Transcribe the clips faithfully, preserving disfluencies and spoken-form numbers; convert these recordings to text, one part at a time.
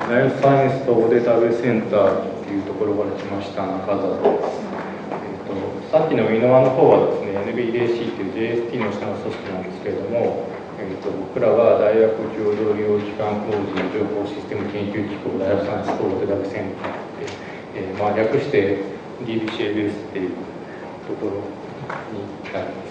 ライフサイエンスとデータベースセンターというところから来ました中澤です。えーと、さっきのイノワの方はですね、エヌビーディーシー という ジェイエスティー の下の組織なんですけれども、えーと、僕らは大学共同利用機関法人情報システム研究機構ライフサイエンスとデータベースセンターで、えーまあ、略して ディービーシーエービーエス っていうところになります。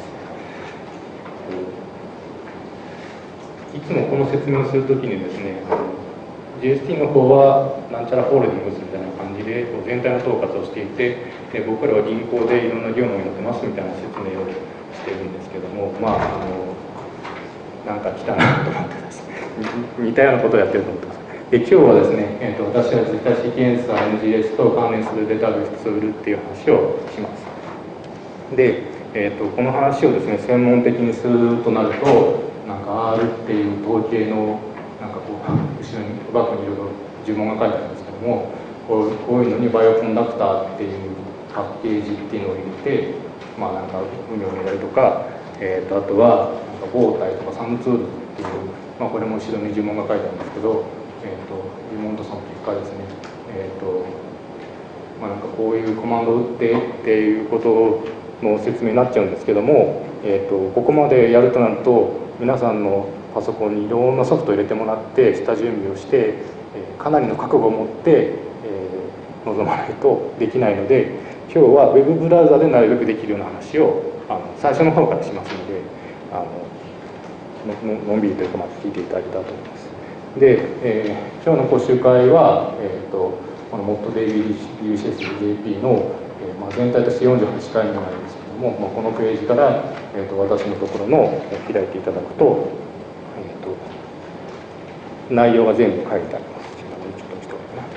いつもこの説明をするときにですね、ジェイエスティー の方はなんちゃらホールディングスみたいな感じで全体の統括をしていて、僕らは銀行でいろんな業務をやってますみたいな説明をしてるんですけども、まあ、あのなんか来たなと思ってですね、似たようなことをやってると思ってます。で今日はですね、えー、と私は絶対シーケンサー エヌジーエス と関連するデータベースツールっていう話をします。で、えー、とこの話をですね専門的にするとなると、なんか R っていう統計のなんかこう後ろにバックにいろいろ呪文が書いてあるんですけども、こうこういうのにバイオコンダクターっていうパッケージっていうのを入れて、まあなんか運用を入れたりとか、えー、とあとはなんかボータイとかサムツールっていう、まあ、これも後ろに呪文が書いてあるんですけど、えー、と呪文とその結果ですね、えーとまあ、なんかこういうコマンドを打ってっていうことの説明になっちゃうんですけども、えー、とここまでやるとなると皆さんのパソコンにいろんなソフトを入れてもらって下準備をして、えー、かなりの覚悟を持って、えー、臨まないとできないので、今日は Web ブラウザでなるべくできるような話をあの最初の方からしますので、あの の, のんびりというかまず聞いていただけたらと思います。で、えー、今日の講習会は、えー、とこの モットデイビーディーシーエスジェーピー の、えーまあ、全体としてよんじゅうはちかいになるんですけども、まあ、このページから、えー、と私のところの開いていただくと、えー、と内容が全部書いてあります。ちょっと見ておくかな。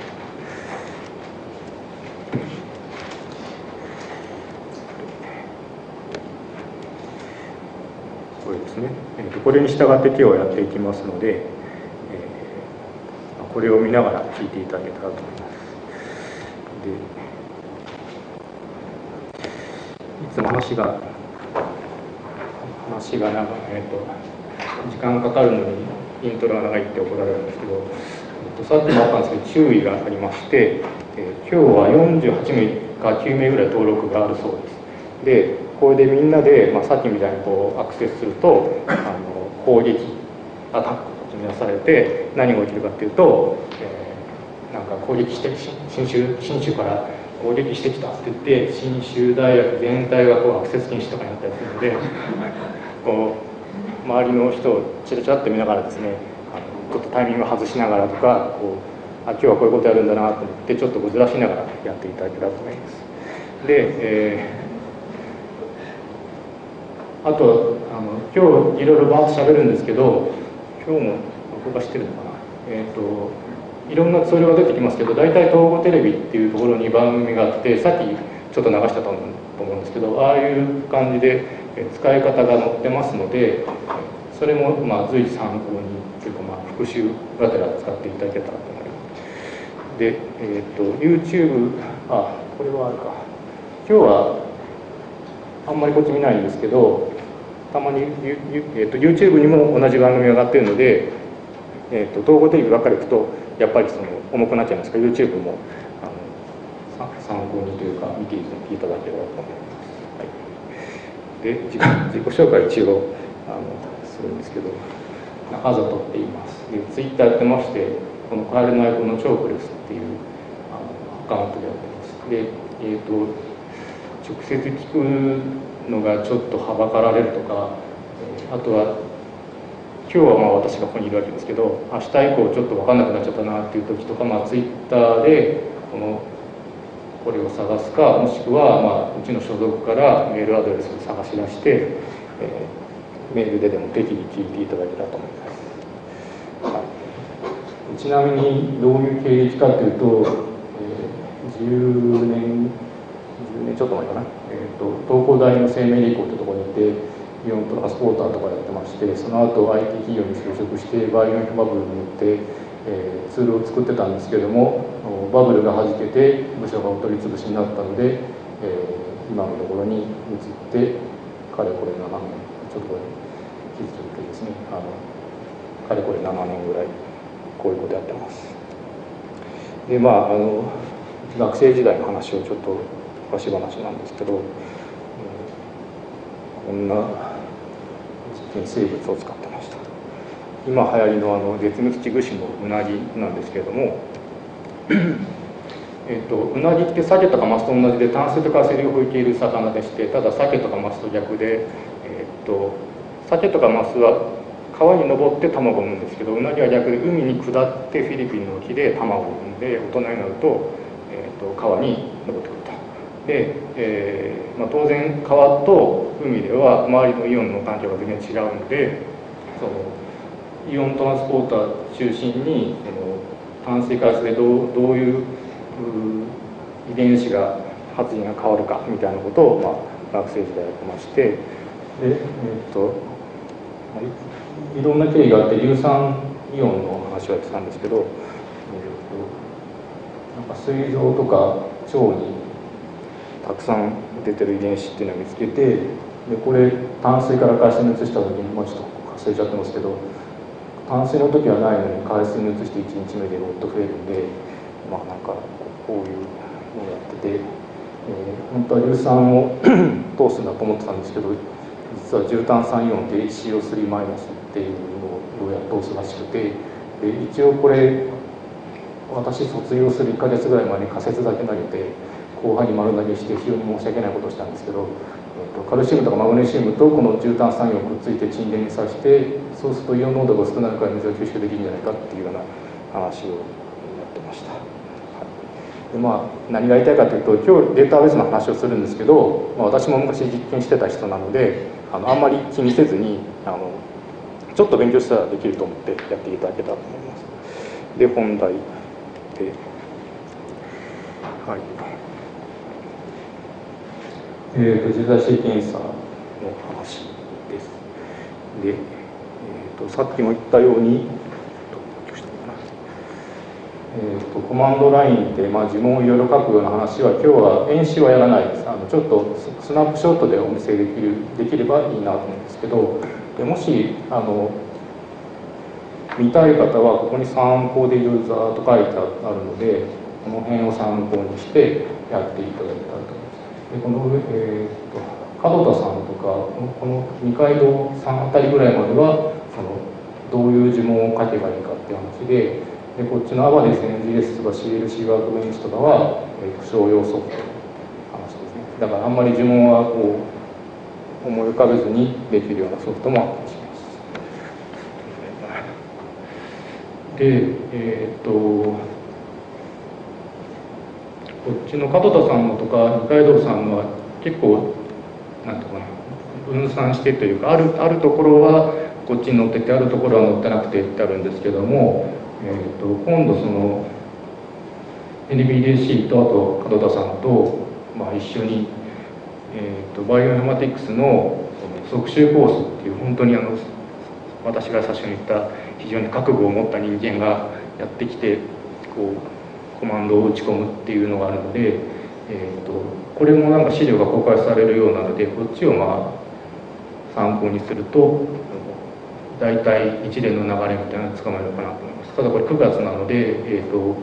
これですね、えー、とこれに従って今日はやっていきますので、えー、これを見ながら聞いていただけたらと思います。でいつも話が話が長い、えー、と時間かかるのにイントロが長いって怒られるんですけど、えー、とさっきもあったんですけど注意がありまして、えー、今日はよんじゅうはちめいかきゅうめいぐらい登録があるそうです。でこれでみんなで、まあ、さっきみたいにこうアクセスするとあの攻撃アタックとみなされて、何が起きるかっていうと、えー、なんか攻撃して新州新州から攻撃してきたって言って信州大学全体がこうアクセス禁止とかになったりするのでこう周りの人をチラチラっと見ながらですね、あのちょっとタイミングを外しながらとか、こうあ今日はこういうことやるんだなと思ってちょっとこうずらしながらやっていただけたらと思います。で、えー、あとあの今日いろいろバーッと喋るんですけど、今日も録画してるのかな、えっ、ー、といろんなツールが出てきますけど、大体東郷テレビっていうところに番組があって、さっきちょっと流したと思うんですけど、ああいう感じで使い方が載ってますので、それもまあ随時参考にというか、まあ復習がてら使っていただけたらと思います。で、えっ、ー、と YouTube、あこれはあるか、今日はあんまりこっち見ないんですけど、たまに、えー、と YouTube にも同じ番組が上がってるので、えー、と東郷テレビばっかり行くとやっぱりその重くなっちゃいますから、 YouTube もあの参考にというか見ていただければと思います。はい、で 自, 自己紹介一応あのするんですけど、中里って言います。で Twitter やってまして、このカエルのアイコンのチョークレスっていうあのアカウントでやってます。で、えー、と直接聞くのがちょっとはばかられるとか、あとは今日はまあ私がここにいるわけですけど、明日以降ちょっと分かんなくなっちゃったなっていう時とか、まあ、ツイッターでこのこれを探すか、もしくはまあうちの所属からメールアドレスを探し出して、えー、メールででも適宜聞いていただけたらと思います。はい、ちなみにどういう経歴かというと、えー、じゅうねんじゅうねんちょっと前かな、えーと、東工大の生命理工というところにいて、イオントランスポーターとかやってまして、その後 アイティー 企業に就職してバイオインクバブルによって、えー、ツールを作ってたんですけれども、バブルがはじけて部署がお取り潰しになったので、えー、今のところに移ってかれこれななねん、ちょっとこれ記事を見てですね、あのかれこれななねんぐらいこういうことやってます。 でまああの学生時代の話をちょっと昔話なんですけど、こんな実験生物を使ってました。今流行りのあの絶滅危惧種のウナギなんですけれどもえっとウナギって鮭とかマスと同じで淡水とか水流を吹いている魚でして、ただ鮭とかマスと逆で、えっと鮭とかマスは川に登って卵を産むんですけど、ウナギは逆で海に下ってフィリピンの沖で卵を産んで、大人になると、えっと川に登ってくると。で、えーまあ、当然川と海では周りのイオンの環境が全然違うので、そのイオントランスポーター中心にその炭水化物でどう、どういう遺伝子が発現が変わるかみたいなことを、まあ、学生時代やってまして、で、えー、っといろんな経緯があって硫酸イオンの話をやってたんですけど、えー、っとなんか膵臓とか腸にたくさん出てる遺伝子っていうのを見つけて、でこれ淡水から海水に移した時に、もうちょっと忘れちゃってますけど、淡水の時はないのに海水に移していちにちめでロッと増えるんで、まあなんかこういうのをやってて、えー、本当は硫酸を通すんだと思ってたんですけど、実は重炭酸イオンって エイチシーオースリー マイナスっていうのをどうやって通すらしくて、で一応これ私卒業するいっかげつぐらい前に仮説だけ投げて後輩に丸投げして非常に申し訳ないことをしたんですけど、えー、とカルシウムとかマグネシウムとこの重炭酸イオンをくっついて沈殿させて、そうするとイオン濃度が少ないから水が吸収できるんじゃないかっていうような話をやってました。はい、でまあ何が言いたいかというと、今日データベースの話をするんですけど、まあ、私も昔実験してた人なので、あのあんまり気にせずにあのちょっと勉強したらできると思ってやっていただけたらと思います。で本題で、はい、えーと、受胎子検査の話です。で、えーと、さっきも言ったように、えーと、コマンドラインで、まあ、呪文をいろいろ書くような話は今日は演習はやらないです。あのちょっとスナップショットでお見せできるできればいいなと思うんですけど、でもしあの見たい方はここに参考でユーザーと書いてあるので、この辺を参考にしてやっていただきたいと思います。でこの、えー、と門田さんとかこの二階堂さんあたりぐらいまではそのどういう呪文を書けばいいかっていう話で、でこっちのアバディス エヌジーエス とか シーエルシー ワークベンチとかは、えー、と商用ソフトの話ですね。だからあんまり呪文はこう思い浮かべずにできるようなソフトもあったりします。で、えっ、ー、とこっちの門田さんのとか二階堂さんのは結構なんていうかな、分散してというか、あるあるところはこっちに載ってて、あるところは載ってなくてってあるんですけども、えー、と今度その エヌビーディーシー とあと門田さんと、まあ、一緒に、えー、とバイオインフォマティクスの促習コースっていう、本当にあの私が最初に言った非常に覚悟を持った人間がやってきてこうコマンドを打ち込むっていうのがあるので、えー、とこれもなんか資料が公開されるようなので、こっちをまあ参考にすると大体一連の流れみたいなのがつかまえるのかなと思います。ただこれくがつなので、えー、と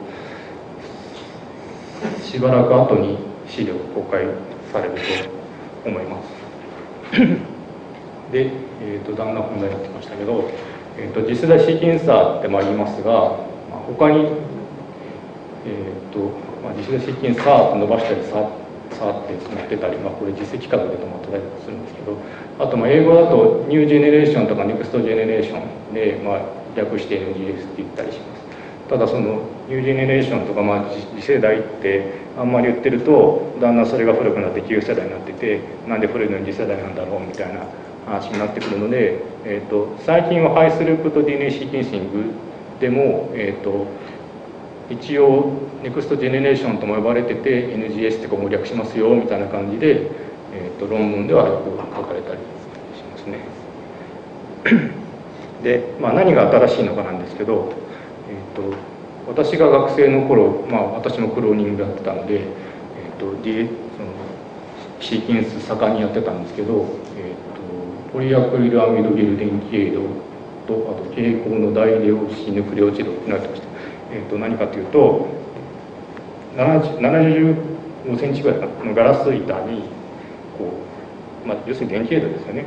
しばらく後に資料が公開されると思います。で、えー、とだんだん本題になってきましたけど、えー、と次世代シーケンサーってまあ言いますが、まあ、他に、えーとまあ、次世代シーケンサーって伸ばしたりささってなってたり、まあ、これ実績数で止まってたりするんですけど、あとまあ英語だとニュージェネレーションとかネクストジェネレーションで、まあ、略して エヌジーエス って言ったりします。ただそのニュージェネレーションとか、まあ、次世代ってあんまり言ってるとだんだんそれが古くなって旧世代になってて、なんで古いのに次世代なんだろうみたいな話になってくるので、えー、と最近はハイスループット ディーエヌエー シーケンシングでも、えー、と一応ネクストジェネレーションとも呼ばれてて エヌジーエス ってこう略しますよみたいな感じで、えー、と論文ではよく書かれたりしますね。で、まあ、何が新しいのかなんですけど、えー、と私が学生の頃、まあ、私もクローニングやってたので、えー、と D そのシーケンス盛んにやってたんですけど、えー、とポリアクリルアミドゲル電気エイドと、あと蛍光の大レオシヌクレオチドってなってました。えー、と何かというと、 ななじゅうごセンチぐらいのガラス板にこう、まあ、要するに電気ヘッドですよね。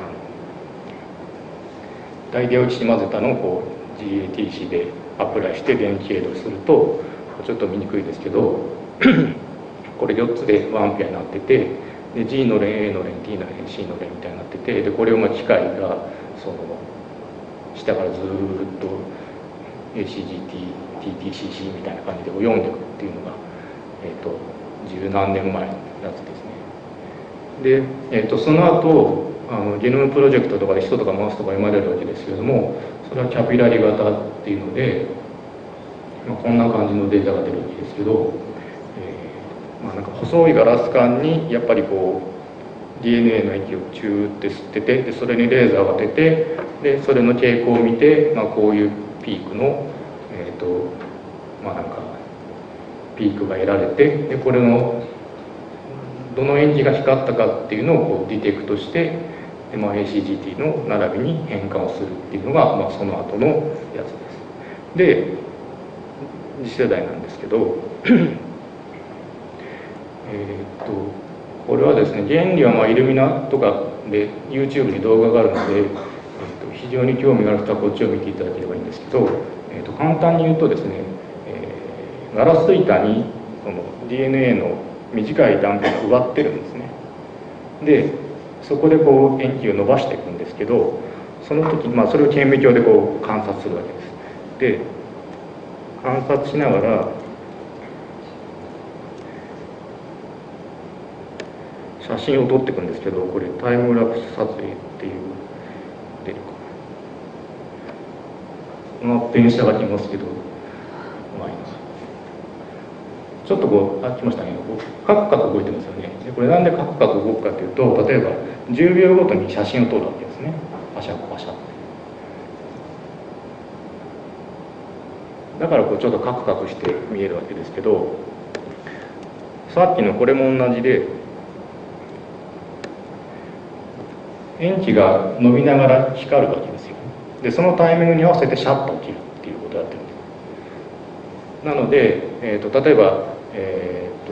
ダイヤをちり混ぜたのをこう ジーエーティーシー でアプライして電気ヘッドするとちょっと見にくいですけどこれよっつでいちアンペアになってて、で G の連 A の連 T の連 C の連みたいになってて、でこれをまあ機械がその下からずーっと エーシージーティー、ティーティーシーシー みたいな感じで読んでいくっていうのが、えー、と十何年前のやつですね。で、えー、とその後あのゲノムプロジェクトとかで人とかマウスとか読まれるわけですけれども、それはキャピラリ型っていうので、まあ、こんな感じのデータが出るわけですけど、えーまあ、なんか細いガラス管にやっぱりこう ディーエヌエー の液をチューって吸ってて、でそれにレーザーを当てて、でそれの傾向を見て、まあ、こういうピークの、えーとまあ、なんかピークが得られて、でこれのどの塩基が光ったかっていうのをこうディテクトして、で、まあ、エーシージーティー の並びに変換をするっていうのが、まあ、その後のやつです。で次世代なんですけどえっとこれはですね、原理はまあイルミナとかで YouTube に動画があるので、えっと非常に興味がある人はこっちを見ていただければいいんですけど、えっと簡単に言うとですね、えー、ガラス板にその ディーエヌエー の短い断片が奪ってるんですね。でそこでこう塩基を伸ばしていくんですけど、その時、まあ、それを顕微鏡でこう観察するわけです。で観察しながら写真を撮っていくんですけど、これタイムラプス撮影っていう出るかな、まあ、電車が来ますけど、まあ、ちょっとこうあ来ましたね、こうカクカク動いてますよね。でこれなんでカクカク動くかというと、例えばじゅうびょうごとに写真を撮るわけですね。パシャパシャって。だからこうちょっとカクカクして見えるわけですけど、さっきのこれも同じで、塩基が伸びながら光るわけですよ。でそのタイミングに合わせてシャッと起きるっていうことをやってるんです。なので、えー、と例えば、えー、と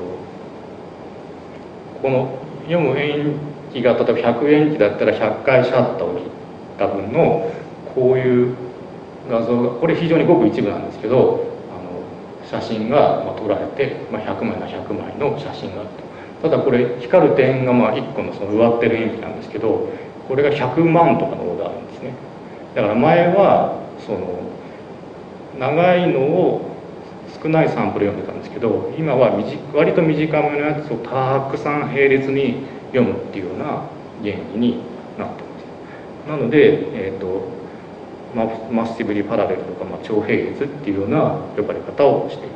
この読む塩基が例えばひゃく塩基だったらひゃっかいシャッと起きた分のこういう画像が、これ非常にごく一部なんですけど、あの写真がまあ撮られて、まあ、ひゃくまいのひゃくまいの写真があると。ただこれ光る点がまあいっこのその植わってる塩基なんですけど、これがひゃくまんとかのオーダーあるんですね。だから前はその長いのを少ないサンプル読んでたんですけど、今は割と短めのやつをたくさん並列に読むっていうような原理になってます。なので、えーとマッシブリパラレルとか、まあ、超並列っていうような呼ばれ方をしています。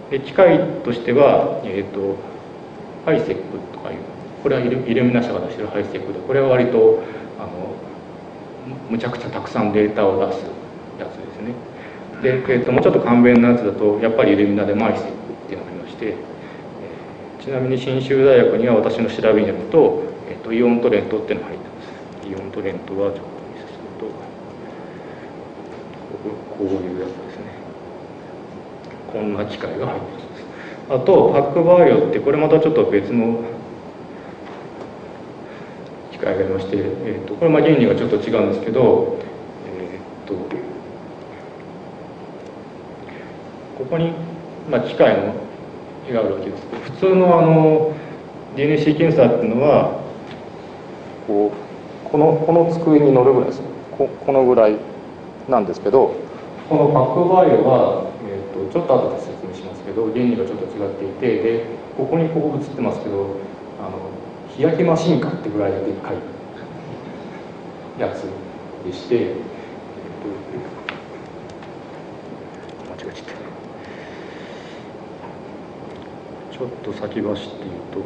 で機械としては、えーとハイセックとかいう、これはイルミナ社が出しているハイセックで、これは割とあのむちゃくちゃたくさんデータを出すやつですね。で、えー、ともうちょっと簡便なやつだとやっぱりイルミナでマイセックっていうのがありまして、えー、ちなみに信州大学には私の調べによると、えー、とイオントレントっていうのが入ってます。イオントレントはちょっと見せするとこういうやつですね。こんな機械が入ってます。あとパックバイオって、これまたちょっと別の機械がありまして、えー、とこれまあ原理がちょっと違うんですけど、えー、とここにまあ機械の絵があるわけですけど、普通のあの ディーエヌエー シーケンサーっていうのはこうこのこの机に乗るぐらいです。ここのぐらいなんですけど、このパックバイオは、えー、とちょっと後で説明しますけど、原理がちょっと違っていて、でここにここ映ってますけど、あの日焼けマシンかってぐらいでっかいやつでして、えっと、間違えちゃった。ちょっと先走って言うと、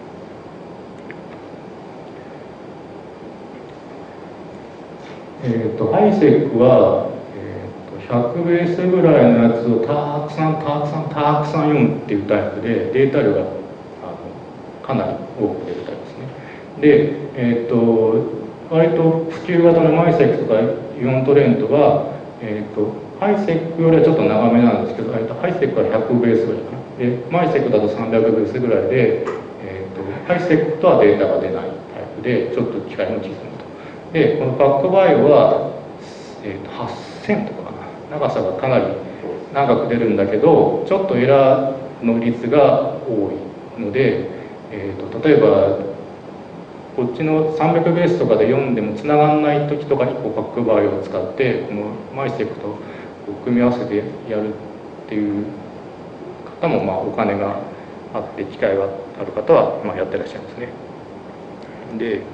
えっとハイセックは、えっと、ひゃくベースぐらいのやつをたくさんたくさんたくさん読むっていうタイプで、データ量があのかなり多く出るタイプですね。で、えっと割と普及型のマイセックとかイオントレントは、えっとハイセックよりはちょっと長めなんですけど、ハイセックはひゃくベースぐらいかな。 でマイセクだとさんびゃくベースぐらいで、えー、とハイセクとはデータが出ないタイプでちょっと機械も小さいと。でこのバックバイオは、えー、とはっせんとかかな、長さがかなり長く出るんだけどちょっとエラーの率が多いので、えー、と例えばこっちのさんびゃくベースとかで読んでもつながらない時とかにこうバックバイオを使ってこのマイセクとこう組み合わせてやるっていう方もまあお金があって機会がある方はまあやってらっしゃいますね。で、えー、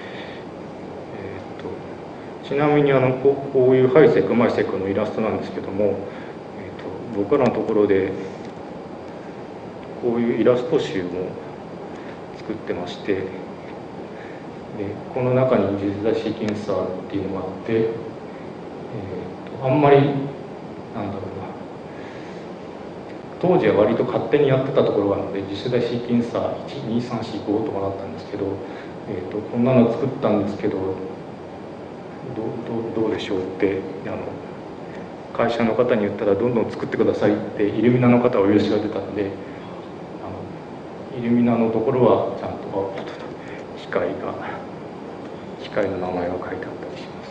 とちなみにあのこう、こういうハイセクマイセクのイラストなんですけども、えー、と僕らのところでこういうイラスト集も作ってまして、でこの中に次世代シーケンサーっていうのがあって、えー、とあんまりなんだろうな、当時は割と勝手にやってたところがあるので次世代シーケンサーいちにさんしごとかだったんですけど、えー、とこんなの作ったんですけどどう、どう、どうでしょうってあの会社の方に言ったらどんどん作ってくださいってイルミナの方はお許しが出たので、あのイルミナのところはちゃんと機械が機械の名前が書いてあったりします。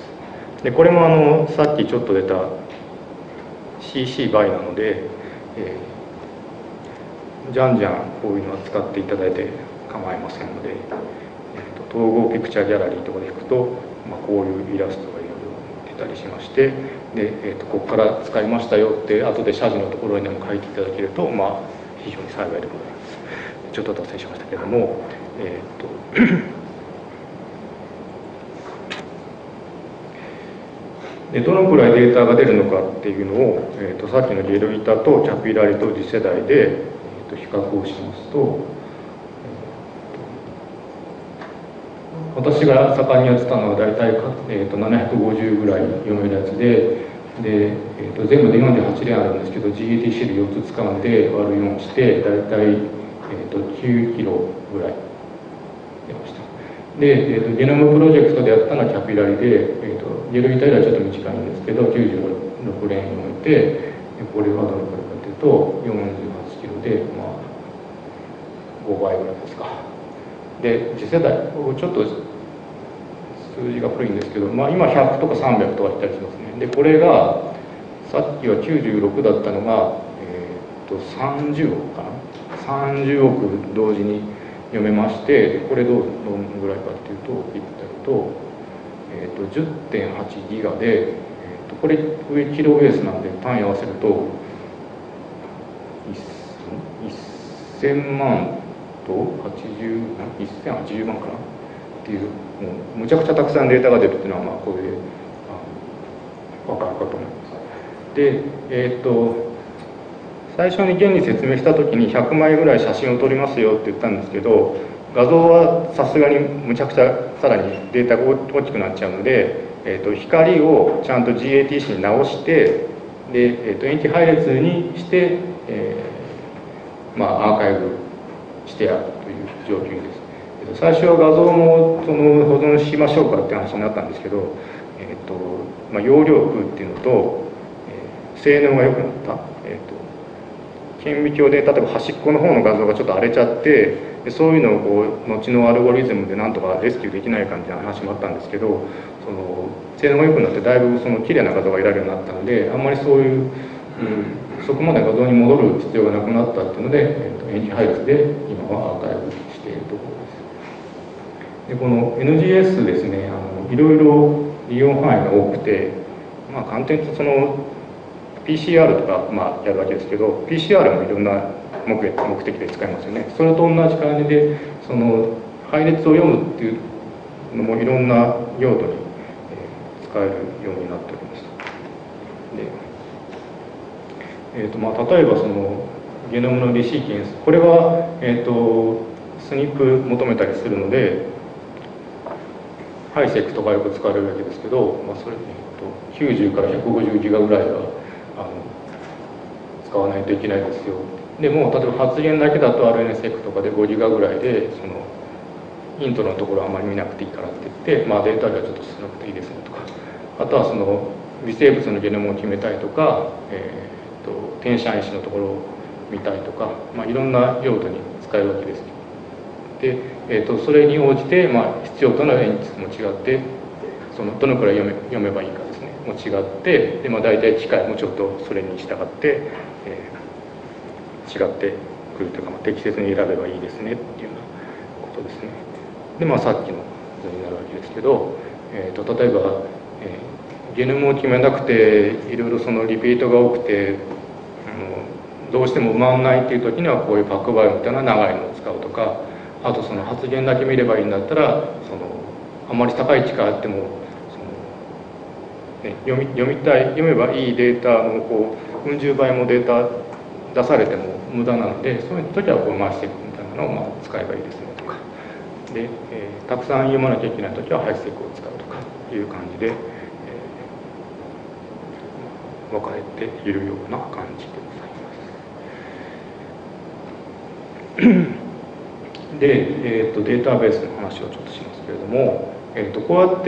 でこれもあのさっきちょっと出た シーシー バイなので、えー、じゃんじゃんこういうのは使っていただいて構いませんので、えー、と統合ピクチャーギャラリーとかで引くと、まあ、こういうイラストがいろいろ出たりしまして、で、えー、とここから使いましたよって後で謝辞のところにでも書いていただけると、まあ、非常に幸いでございます。ちょっと脱線しましたけれども、えー、とでどのくらいデータが出るのかっていうのを、えー、とさっきのゲルイタとキャピラリと次世代で、えー、と比較をしますと、えー、と私が盛んにやってたのは大体、えー、とななひゃくごじゅうぐらい読めるやつで、で、えー、と全部でよんじゅうはちれんあるんですけど ジーエーティー シールよっつ使うんで割るよんして大体、えー、ときゅうキロぐらい出ました。で、えー、とゲノムプロジェクトでやったのはキャピラリで、えー、とゲルイタよりはちょっと短いんですけどきゅうじゅうろくれん読めて、これはどのくらいかというとよんじゅうはちキロで、まあ、ごばいぐらいですか。で次世代ちょっと数字が古いんですけど、まあ、今ひゃくとかさんびゃくとかいったりしますね。でこれがさっきはきゅうじゅうろくだったのが、えー、とさんじゅうおくかな、さんじゅうおく同時に読めまして、これどうどのぐらいかっていうと言ったると、えー、と じゅってんはちギガで、えー、とこれ上キロベースなんで単位合わせるとせんまんとはちじゅう、せんはちじゅうまんかなっていう、もうむちゃくちゃたくさんデータが出るっていうのはまあこれで分かるかと思います。で、えっ、ー、と最初に原理説明した時にひゃくまいぐらい写真を撮りますよって言ったんですけど、画像はさすがにむちゃくちゃさらにデータが大きくなっちゃうので、えー、と光をちゃんと ジーエーティーシー に直して、で、えー、と塩基配列にして、えーまあ、アーカイブしてやるという状況です。最初は画像もその保存しましょうかって話になったんですけど、えーとまあ、容量を食うっていうのと、えー、性能が良くなった、えーと顕微鏡で例えば端っこの方の画像がちょっと荒れちゃって、でそういうのをこう後のアルゴリズムでなんとかレスキューできないかみたいな話もあったんですけど、その性能が良くなってだいぶその綺麗な画像が得られるようになったので、あんまりそういう、うん、そこまで画像に戻る必要がなくなったっていうので、えー、と塩基配列で今はアーカイブしているところです。でこの エヌジーエス ですね、あのいろいろ利用範囲が多くて、まあ簡単に言うとそのピーシーアール とか、まあ、やるわけですけど ピーシーアール もいろんな目目的で使いますよね。それと同じ感じでその配列を読むっていうのもいろんな用途に使えるようになっております。で、えーとまあ、例えばそのゲノムのリシーケンス、これは、えーとスニップ求めたりするのでハイセクとかよく使われるわけですけど、まあ、それ、えーときゅうじゅうからひゃくごじゅうギガぐらいはあの使わないといけないですよ。でも例えば発言だけだと アールエヌエスエック とかでごギガぐらいでそのイントのところはあまり見なくていいからって言って、まあ、データ量はちょっと少なくていいですねとか、あとはその微生物のゲノムを決めたいとか、えー、と転写因子のところ見たいとか、まあ、いろんな用途に使えるわけです。で、えー、とそれに応じて、まあ、必要となる演出も違って、そのどのくらい読め、読めばいいかですねも違って、で、まあ、大体機械もちょっとそれに従って、えー、違ってくるというか、まあ、適切に選べばいいですねっていうようなことですね。で、まあ、さっきの図になるわけですけど、えー、と例えば、えー、ゲノムを決めなくていろいろそのリピートが多くて、あのどうしても埋まんないっていう時にはこういうパックバイオみたいな長いのを使うとか、あとその発言だけ見ればいいんだったら、そのあまり高い力あってもその、ね、読み読みたい読めばいいデータのこううん十倍もデータ出されても無駄なので、そういう時はこう回していくみたいなのをまあ使えばいいですねとかで、えー、たくさん読まなきゃいけない時はハイスペックを使うとかいう感じで、えー、分かれているような感じでございます。で、えー、とデータベースの話をちょっとしますけれども、えー、とこうやって、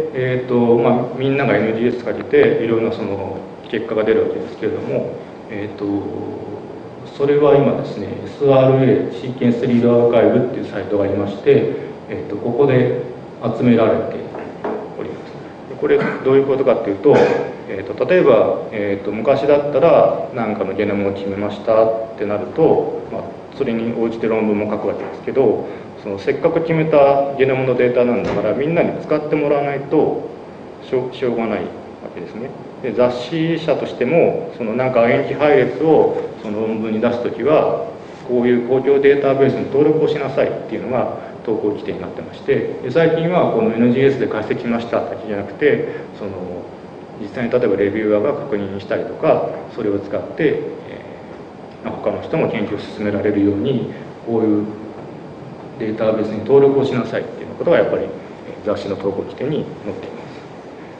えーとまあ、みんなが エヌジーエス かけていろんなその結果が出るわけですけれども、えー、とそれは今ですね エスアールエー シーケンスリードアーカイブっていうサイトがありまして、えー、とここで集められております。これどういうことかっていうと、えー、と例えば、えー、と昔だったら何かのゲノムを決めましたってなると、まあそれに応じて論文も書くわけですけど、そのせっかく決めたゲノムのデータなんだからみんなに使ってもらわないとしょう、しょうがないわけですね。で雑誌社としてもそのなんか塩基配列をその論文に出すときはこういう公共データベースに登録をしなさいっていうのが投稿規定になってまして、で最近はこの エヌジーエス で解析しましただけじゃなくて、その実際に例えばレビューアーが確認したりとか、それを使って他の人も研究を進められるようにこういうデータベースに登録をしなさいっていうことがやっぱり雑誌の投稿規定に載っています。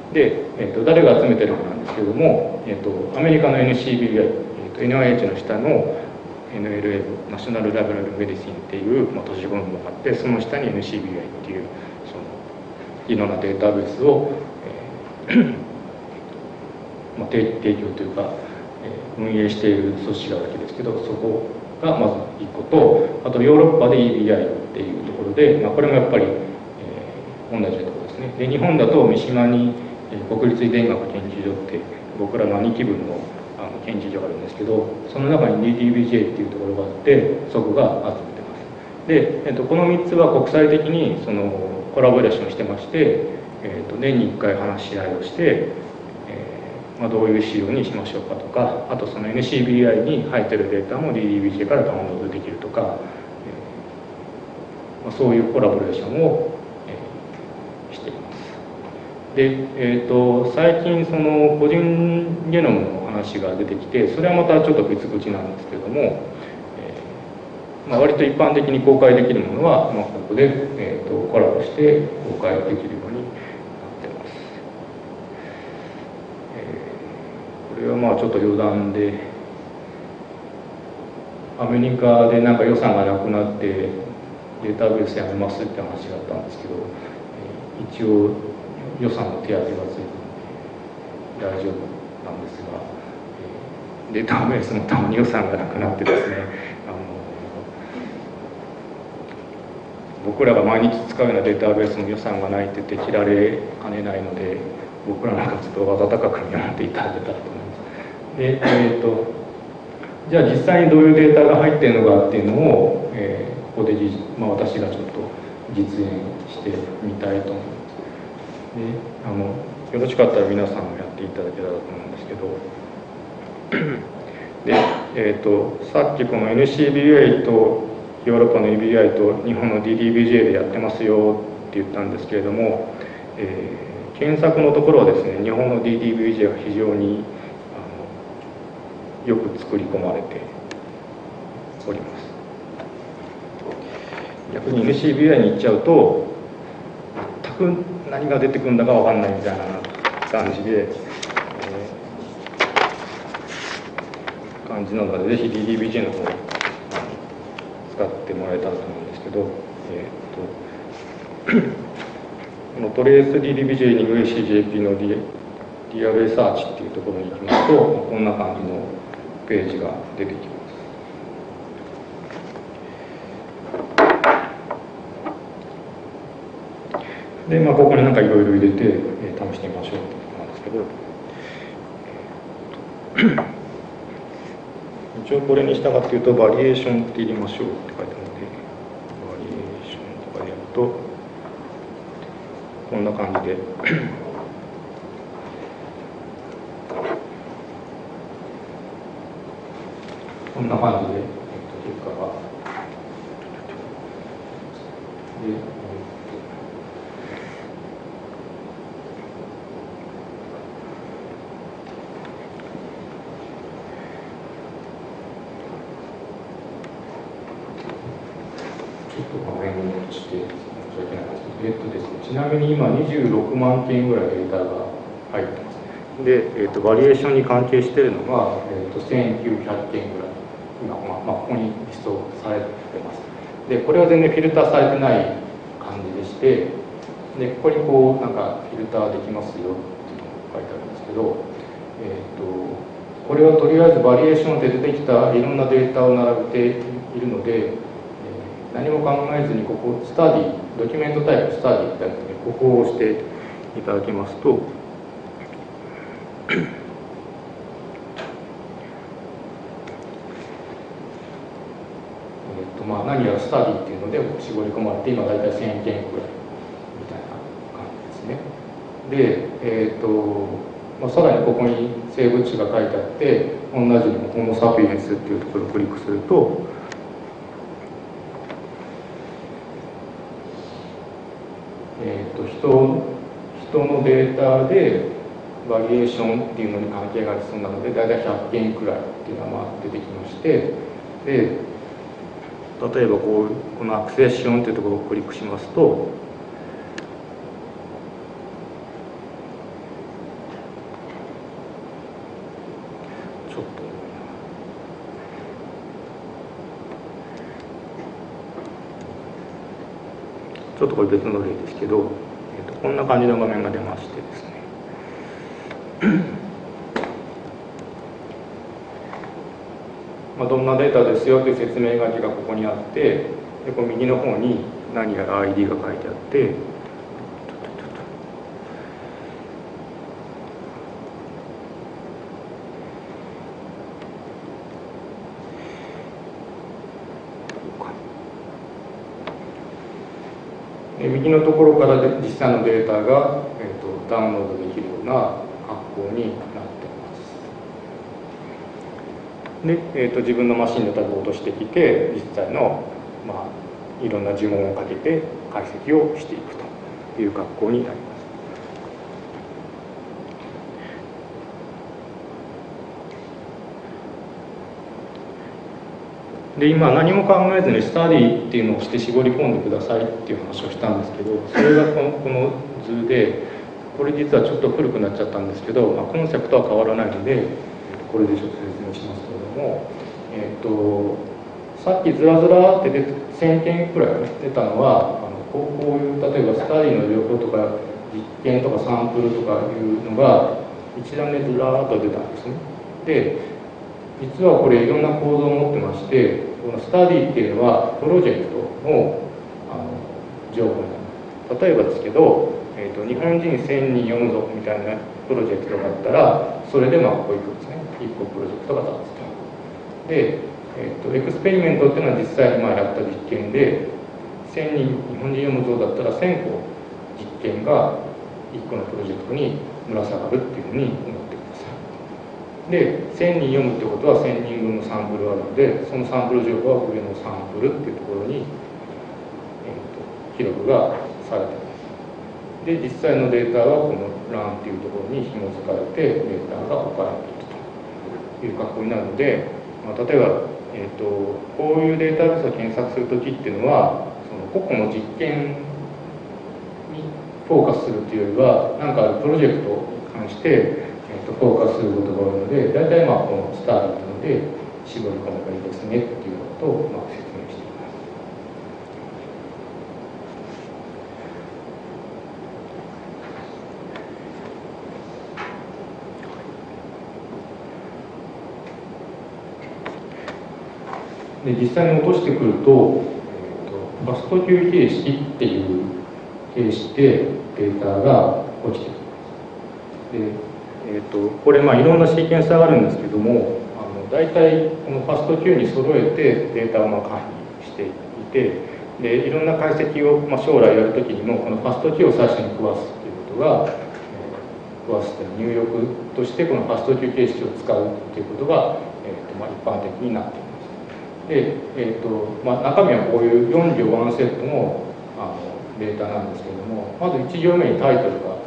で、えー、と誰が集めてるかなんですけれども、えー、とアメリカの エヌシービーアイ、えー、と エヌアイエイチ の下の エヌエルエム ナショナルライブラリーメディシンっていう、まあ、都市部門があって、その下に エヌシービーアイ っていうそのいろんなデータベースを、えーまあ、提供というか運営している組織があるわけですけど、そこがまずいっこと、あとヨーロッパで イービーアイ っていうところで、まあ、これもやっぱり、えー、同じところですね。で日本だと三島に、えー、国立遺伝学研究所って僕らの兄貴分のあの研究所があるんですけど、その中に ディーディービージェー っていうところがあって、そこが集めてます。で、えー、とこのみっつは国際的にそのコラボレーションしてまして、えー、と年にいっかい話し合いをして、まあ、どういう仕様にしましょうかとか、あとその エヌシービーアイ に入ってるデータも ディーディービージェー からダウンロードできるとか、まあ、そういうコラボレーションをしています。で、えー、と最近その個人ゲノムの話が出てきて、それはまたちょっと別口なんですけども、えーまあ、割と一般的に公開できるものは、まあ、ここで、えー、とコラボして公開できるようにこれはまあちょっと余談で、アメリカでなんか予算がなくなってデータベースやめますって話があったんですけど、一応予算の手当がついて大丈夫なんですが、データベースのために予算がなくなってですね、あの僕らが毎日使うようなデータベースの予算がないって言って切られかねないので、僕らの活動を温かく見守っていただけたらと思います。で、えーと、じゃあ実際にどういうデータが入っているのかっていうのを、えー、ここで、まあ、私がちょっと実演してみたいと思います。で、あのよろしかったら皆さんもやっていただけたらと思うんですけどで、えーと、さっきこの エヌシービーアイ とヨーロッパの イービーアイ と日本の ディーディービージェー でやってますよって言ったんですけれども、えー、検索のところはですね、日本の ディーディービージェー が非常によく作り込まれております。逆に エヌシービーアイ に行っちゃうと全く何が出てくるんだか分かんないみたいな感じで、えー、感じなので、ぜひ ディーディービージェー の方を使ってもらえたらと思うんですけど、えー、とこのトレース ディーディービージェー イングリッシュ ジェーピー の ディーアールエー サーチっていうところに行きますと、こんな感じのページが出てきます。 で、まあ、ここになんかいろいろ入れて、えー、試してみましょうってことなんですけど、一応これにしたかっていうと、バリエーションって入れましょうって書いてあるので、バリエーションとかでやると、こんな感じで。こんな感じで、えっと、結果が。で、えっとちょっと画面に落ちて申し訳ないんですけど、えっとですね、ちなみに今にじゅうろくまんけんぐらいデータが入ってますね。で、えっと、バリエーションに関係しているのが、えっと、せんきゅうひゃくけんぐらい、今、まあ、まあ、ここにリストされてます。で、これは全然フィルターされてない感じでして、で、ここにこう、なんかフィルターできますよっていうのが書いてあるんですけど、えっと、これはとりあえずバリエーションで出てきたいろんなデータを並べているので、何も考えずにここスタディドキュメントタイプスタディってやってここを押していただきますとえっとまあ何やらスタディっていうので絞り込まれて今大体せんけんくらいみたいな感じですね。で、えっとまあ、さらにここに生物種が書いてあって同じにホモ・サピエンスっていうところをクリックするとえー、と 人, 人のデータでバリエーションっていうのに関係がありそうなので大体ひゃっけんくらいっていうのがまあ出てきまして、で例えばこうこのアクセッションっていうところをクリックしますとちょっとちょっとこれ別の例ですけど、えー、とこんな感じの画面が出ましてですねまあどんなデータですよという説明書きがここにあって、でこう右の方に何やら アイディー が書いてあって、で右のところからで実際のデータが、えー、とダウンロードできるような格好になっています。で、えー、と自分のマシンでタグを落としてきて実際の、まあ、いろんな呪文をかけて解析をしていくという格好になります。で今何も考えずにスタディっていうのをして絞り込んでくださいっていう話をしたんですけど、それがこのこの図でこれ実はちょっと古くなっちゃったんですけど、まあ、コンセプトは変わらないのでこれでちょっと説明しますけれども、えっとさっきずらずらって出てせんけんくらい出たのはあのこうこういう例えばスタディの情報とか実験とかサンプルとかいうのが一覧でずらーっと出たんですね。で実はこれいろんな構造を持ってまして、このスタディっていうのはプロジェクトの、あの情報になる。例えばですけど、えーと、日本人せんにん読むぞみたいなプロジェクトがあったら、それでまあこういくんですね。いっこプロジェクトが立つと。で、えーと、エクスペリメントっていうのは実際にまあやった実験で、せんにん日本人読むぞだったらせんこ実験がいっこのプロジェクトにぶら下がるっていうふうに思ってください。でせんにん読むってことはせんにんぶんのサンプルあるので、そのサンプル情報は上のサンプルっていうところに、えー、と記録がされています。で実際のデータはこのランっていうところに紐づかれてデータが置かれているという格好になるので、まあ、例えば、えー、とこういうデータベースを検索するときっていうのはその個々の実験にフォーカスするっていうよりは何かあるプロジェクトに関してフォーカスすることが多いので、大体まあこのスタートなので絞り込めばいいですねっていうことをまあ説明しています。で実際に落としてくると、えーと、ファスト級形式っていう呈してデータが落ちてきます。で、えー、とこれ、まあ、いろんなシーケンサーがあるんですけども、あの大体このファスト Q に揃えてデータをまあ管理していて、でいろんな解析を、まあ、将来やるときにもこのファスト Q を最初に食わすということが、えー、食わすという入力としてこのファスト Q 形式を使うということが、えーとまあ、一般的になっています。で、えーとまあ、中身はこういうよん行ワンセットの、あのデータなんですけれども、まずいち行目にタイトルが、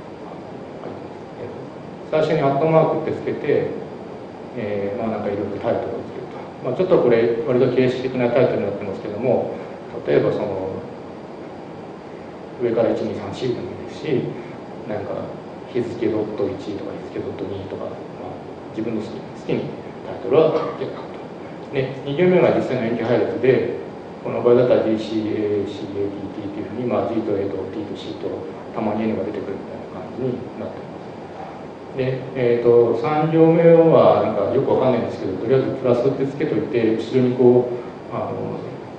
最初にアットマークってつけて、えー、まあなんかいろいろタイトルをつけると。まあ、ちょっとこれ割と形式的なタイトルになってますけども、例えばその上からいちにさんしでもいいですし、なんか日付ドットいちとか日付ドットにとか、まあ、自分の好き好きにタイトルはつけると。で、に行目が実際の塩基配列で、この場合だったら ディーシーエーシーエーティーティー っていうふうに、まあ、G と A と T と C とたまに N が出てくるみたいな感じになってます。で、えー、とさん行目はなんかよくわかんないんですけど、とりあえずプラスってつけといて、後ろにこうあの、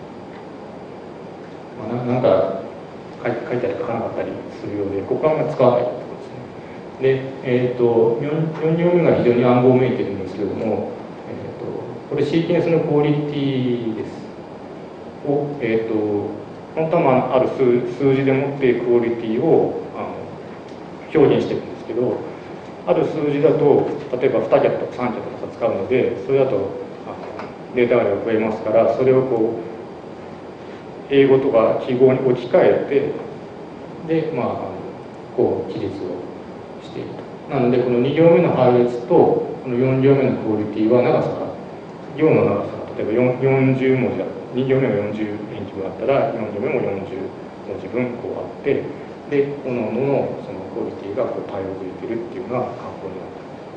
まあ、ななんか書い書いたり書かなかったりするようで、ここはあんまり使わないってことですね。で、えー、と 4, 4行目が非常に暗号めいてるんですけれども、えー、とこれシーケンスのクオリティです。を、えー、と本当は、まあ、ある 数, 数字でもってクオリティをあの表現してるんですけど、ある数字だと例えばに桁とかさん桁とか使うので、それだとあのデータ量が増えますから、それをこう英語とか記号に置き換えて、で、まあ、こう記述をしていると。なのでこのに行目の配列とこのよん行目のクオリティは長さが、行の長さが例えばよんじゅう文字だと、に行目がよんじゅう円記分あったらよん行目もよんじゅう文字分こうあって、で各々のそのクオリティがこう対応づいているっていうような格好にな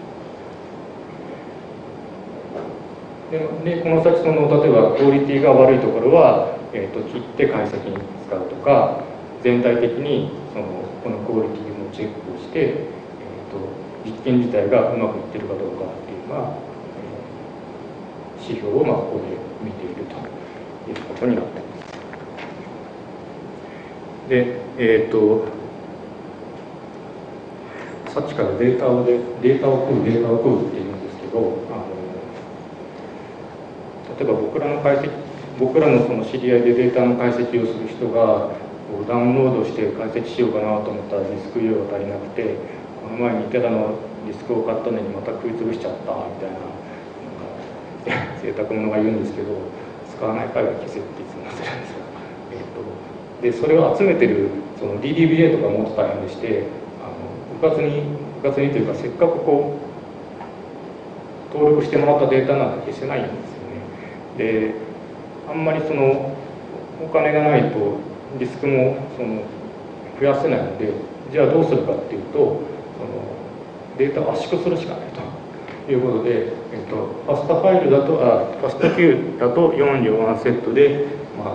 っています。ででこの先その例えばクオリティが悪いところは、えー、と切って解析に使うとか、全体的にそのこのクオリティもチェックをして、えー、と実験自体がうまくいってるかどうかっていうような、えー、指標をまあここで見ているということになっています。で、えー、とさっきからデータをでデータを食うデータを食うっていうんですけど、あの例えば僕らの解析僕らのその知り合いでデータの解析をする人がダウンロードして解析しようかなと思ったらディスク容量が足りなくて、この前にテラのディスクを買ったのにまた食いつぶしちゃったみたいな、なんか贅沢者がいるんですけど、使わないファイルは消せっていつも言ってるんですが、えー、とでそれを集めてるその ディーディービージェー とかもっと大変でして、あの部活に部活にというか、せっかくこう登録してもらったデータなんて消せないんですよね。であんまりそのお金がないとディスクもその増やせないので、じゃあどうするかっていうと、そのデータを圧縮するしかないということで、えっと、ファスタファイルだとあファスタ Q だとよん行ワンセットで、まあ、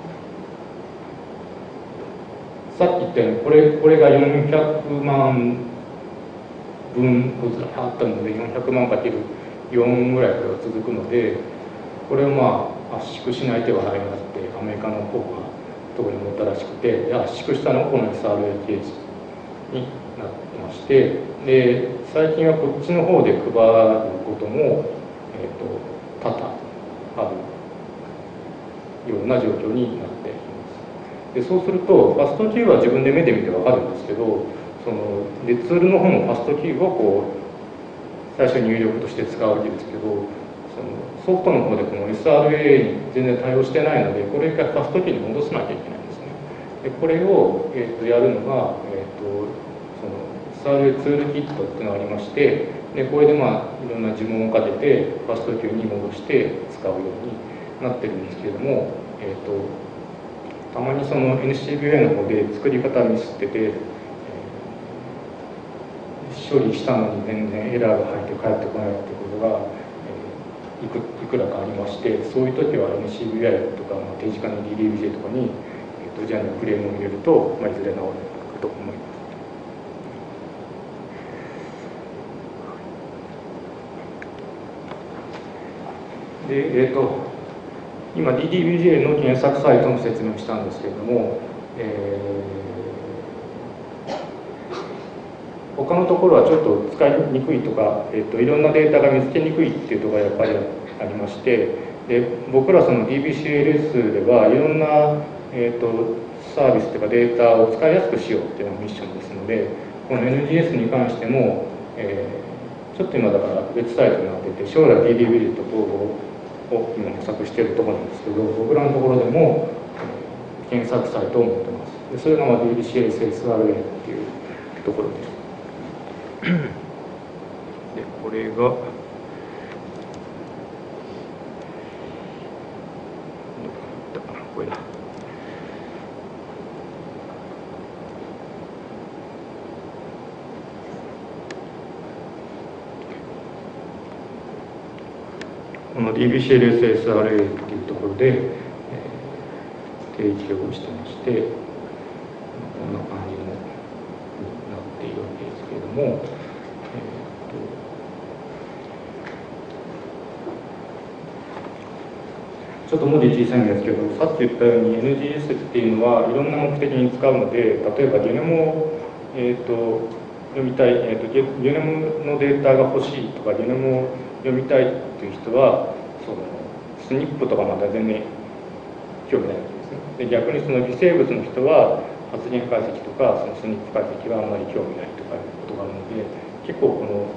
さっき言ったようにこれこれがよんひゃくまんぶんずらあったので、よんひゃくまんかけるよんぐらいから続くので、これをまあ圧縮しない手はないなってアメリカの方が特に思ったらしくて、圧縮したのがこの エスアールエー 形式になってまして、で最近はこっちの方で配ることも、えー、と多々あるような状況になっています。でそうするとファスト Q は自分で目で見て分かるんですけど、そのでツールの方もファスト Q をこう最初入力として使うわけですけど、そのソフトの方でこの エスアールエー に全然対応してないので、これ一回ファスト Q に戻さなきゃいけないんですね。でこれを、えー、とやるのが、えー、とその エスアールエー ツールキットっていうのがありまして、でこれでまあいろんな呪文をかけてファスト Q に戻して使うようになってるんですけれども、えー、とたまにその エヌシービーアイ の方で作り方ミスってて、えー、処理したのに全然エラーが入って返ってこないってことが、いく, いくらかありまして、そういう時は エヌシービーアイ とか、まあ、定時化の ディーディービージェー とかに、えー、とじゃあクレームを入れると、まあ、いずれ直ると思います。で、えー、と今 ディーディービージェー の検索サイトの説明をしたんですけれども、えー他のところはちょっと使いにくいとか、えー、といろんなデータが見つけにくいっていうところがやっぱりありまして、で僕らその ディービーシーエルエス ではいろんな、えー、とサービスというかデータを使いやすくしようっていうのがミッションですので、この エヌジーエス に関しても、えー、ちょっと今だから別サイトになっていて、将来 ディーディー ウィジェット等を今模索しているところなんですけど、僕らのところでも、えー、検索サイトを持ってます。でそれがまあ ディービーシーエルエスエスアールエー っていうところです。でこれがこれだ。この ディービーシーエルエスエスアールエー っていうところで、えー、定義をしてまして、こんな感じになっているわけですけれども、ちょっと文字小さいんですけど、さっき言ったように エヌジーエス っていうのはいろんな目的に使うので、例えばゲノムを、えー、と読みたい、えー、とゲゲノムのデータが欲しいとか、ゲノムを読みたいっていう人は、そのスニップとかまだ全然興味ないわけですね。で逆にその微生物の人は発現解析とかそのスニップ解析はあんまり興味ないとかいうことがあるので、結構この、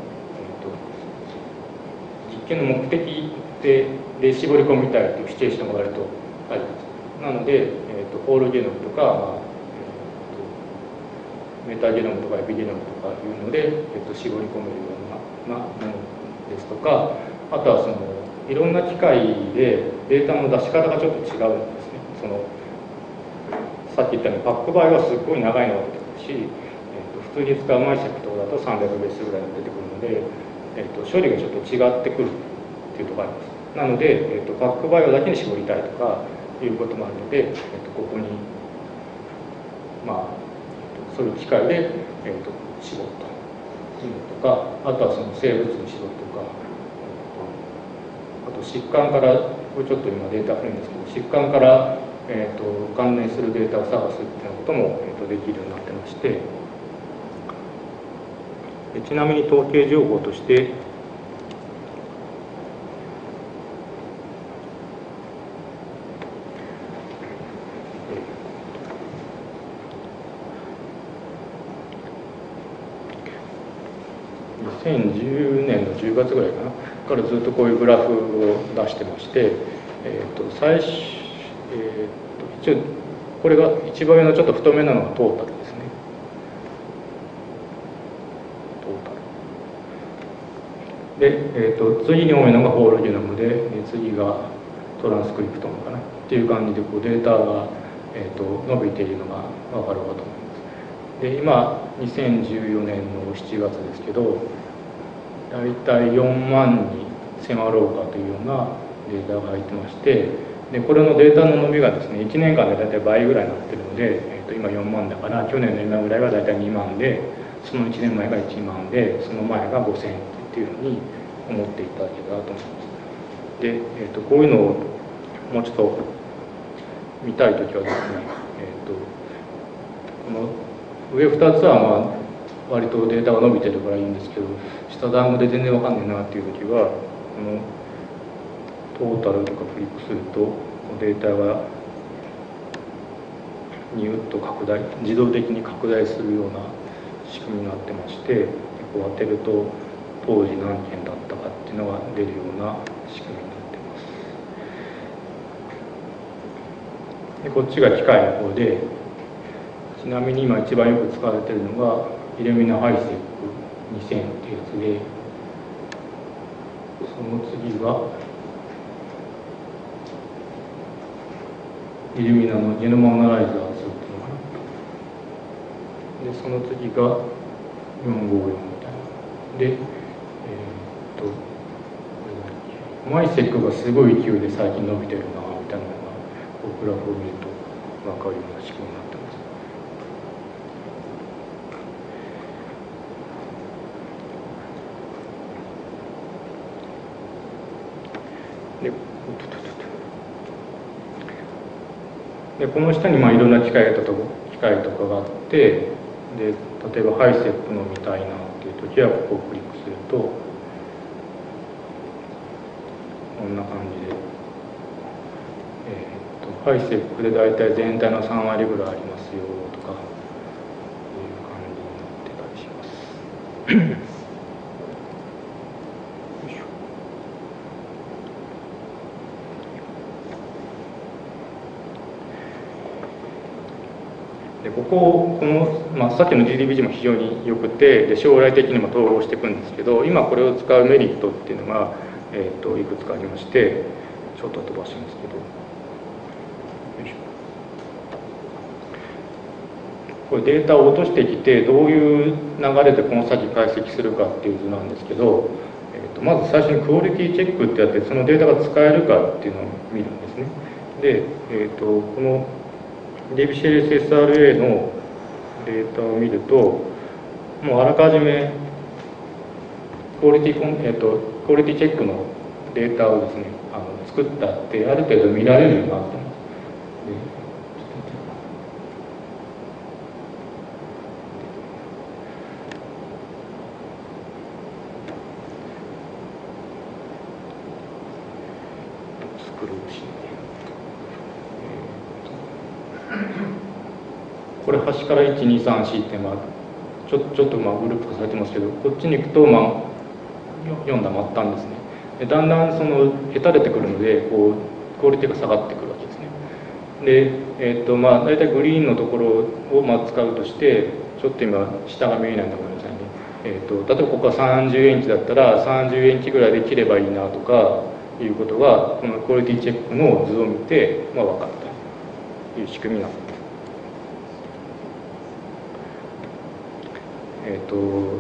えー、と実験の目的でで絞り込みたいというシチュエーションが割とあります。なので、えー、とホールゲノムとか、まあえー、とメタゲノムとかエピゲノムとかいうので、えー、と絞り込めるような、まあ、ものですとか、あとはそのいろんな機械でデータの出し方がちょっと違うんですね。そのさっき言ったようにパックバイはすっごい長いのが出てくるし、えー、と普通に使うマイセクとかだとさんびゃくベースぐらいが出てくるので、えー、と処理がちょっと違ってくるっていうところがあります。なので、えー、とパックバイオだけに絞りたいとかいうこともあるので、えー、とここにまあそういう機械で、えー、と絞るというのとか、あとはその生物に絞るとか、あと疾患から、これちょっと今データ古いんですけど、疾患から、えー、と関連するデータを探すっていうことも、えー、とできるようになってまして、でちなみに統計情報としてにせんじゅうねんのじゅうがつぐらいかなからずっとこういうグラフを出してまして、えー、と最初、えー、と一応これが一番上のちょっと太めなのがトータルですね。トータルで、えー、と次に多いのがホールゲノムで、次がトランスクリプトムかなっていう感じでこうデータが、えー、と伸びているのが分かるかと思います。で今にせんじゅうよねんのしちがつですけど、大体よんまんに迫ろうかというようなデータが入ってまして、でこれのデータの伸びがですねいちねんかんで大体倍ぐらいになってるので、えー、と今よんまんだから去年の今ぐらいが大体にまんで、そのいちねんまえがいちまんで、その前がごせんっていうふうに思っていただけたらと思います。で、えー、とこういうのをもうちょっと見たいときはですね、えー、とこの上ふたつはまあ割とデータが伸びてるからいいんですけど、下団子で全然わかんないなっていう時は、このトータルとかクリックするとデータがニュッと拡大、自動的に拡大するような仕組みになってまして、こう当てると当時何件だったかっていうのが出るような仕組みになってます。でこっちが機械の方で、ちなみに今一番よく使われているのがイルミナハイセックにせんっていうやつで、その次がイルミナのゲノムアナライザーズっていうのかな。でその次がよんごよんみたいな。で、えー、っとマイセックがすごい勢いで最近伸びてるなみたいなのがグラフを見ると分かるような仕組みになってます。ででこの下にまあいろんな機械とか機械とかがあって、で例えばハイセックの見たいなっていう時はここをクリックするとこんな感じで、えー、とハイセックでだいたい全体のさん割ぐらいありますよとかいう感じになってたりします。でこここの、まあ、さっきの ジーディービージー も非常によくてで将来的にも統合していくんですけど、今これを使うメリットっていうのが、えー、といくつかありまして、ちょっと飛ばしますけど、よいしょ、これデータを落としてきてどういう流れでこの先解析するかっていう図なんですけど、えー、とまず最初にクオリティチェックってやってそのデータが使えるかっていうのを見るんですね。で、えー、とこの ディービーシーエルエスエスアールエー のデータを見ると、もうあらかじめクオリティコン、えー、とクオリティチェックのデータをですね、あの作ったってある程度見られるようになってます。スクロールしこれ端からいちにさんしって、まあ、ちょちょっとまあグループ化されてますけど、こっちに行くと、まあ、読んだ末端ですね。でだんだんそのへたれてくるのでこうクオリティが下がってくるわけですね。で、えーとまあ、大体グリーンのところをまあ使うとして、ちょっと今下が見えないのごめんなさいね。えーと例えばここがさんじゅうインチだったらさんじゅうインチぐらいで切ればいいなとかいうことがこのクオリティチェックの図を見て、まあ、分かるという仕組みになっています。えーと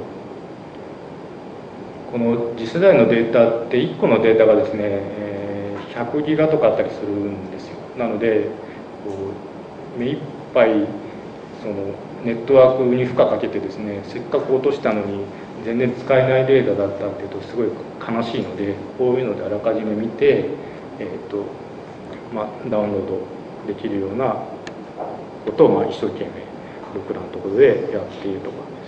この次世代のデータっていっこのデータがですね、えー、ひゃくギガとかあったりするんですよ。なのでこう目いっぱいそのネットワークに負荷かけてですね、せっかく落としたのに全然使えないデータだったっていうとすごい悲しいので、こういうのであらかじめ見て、えーとまあ、ダウンロードできるようなことをまあ一生懸命僕らのところでやっているところです。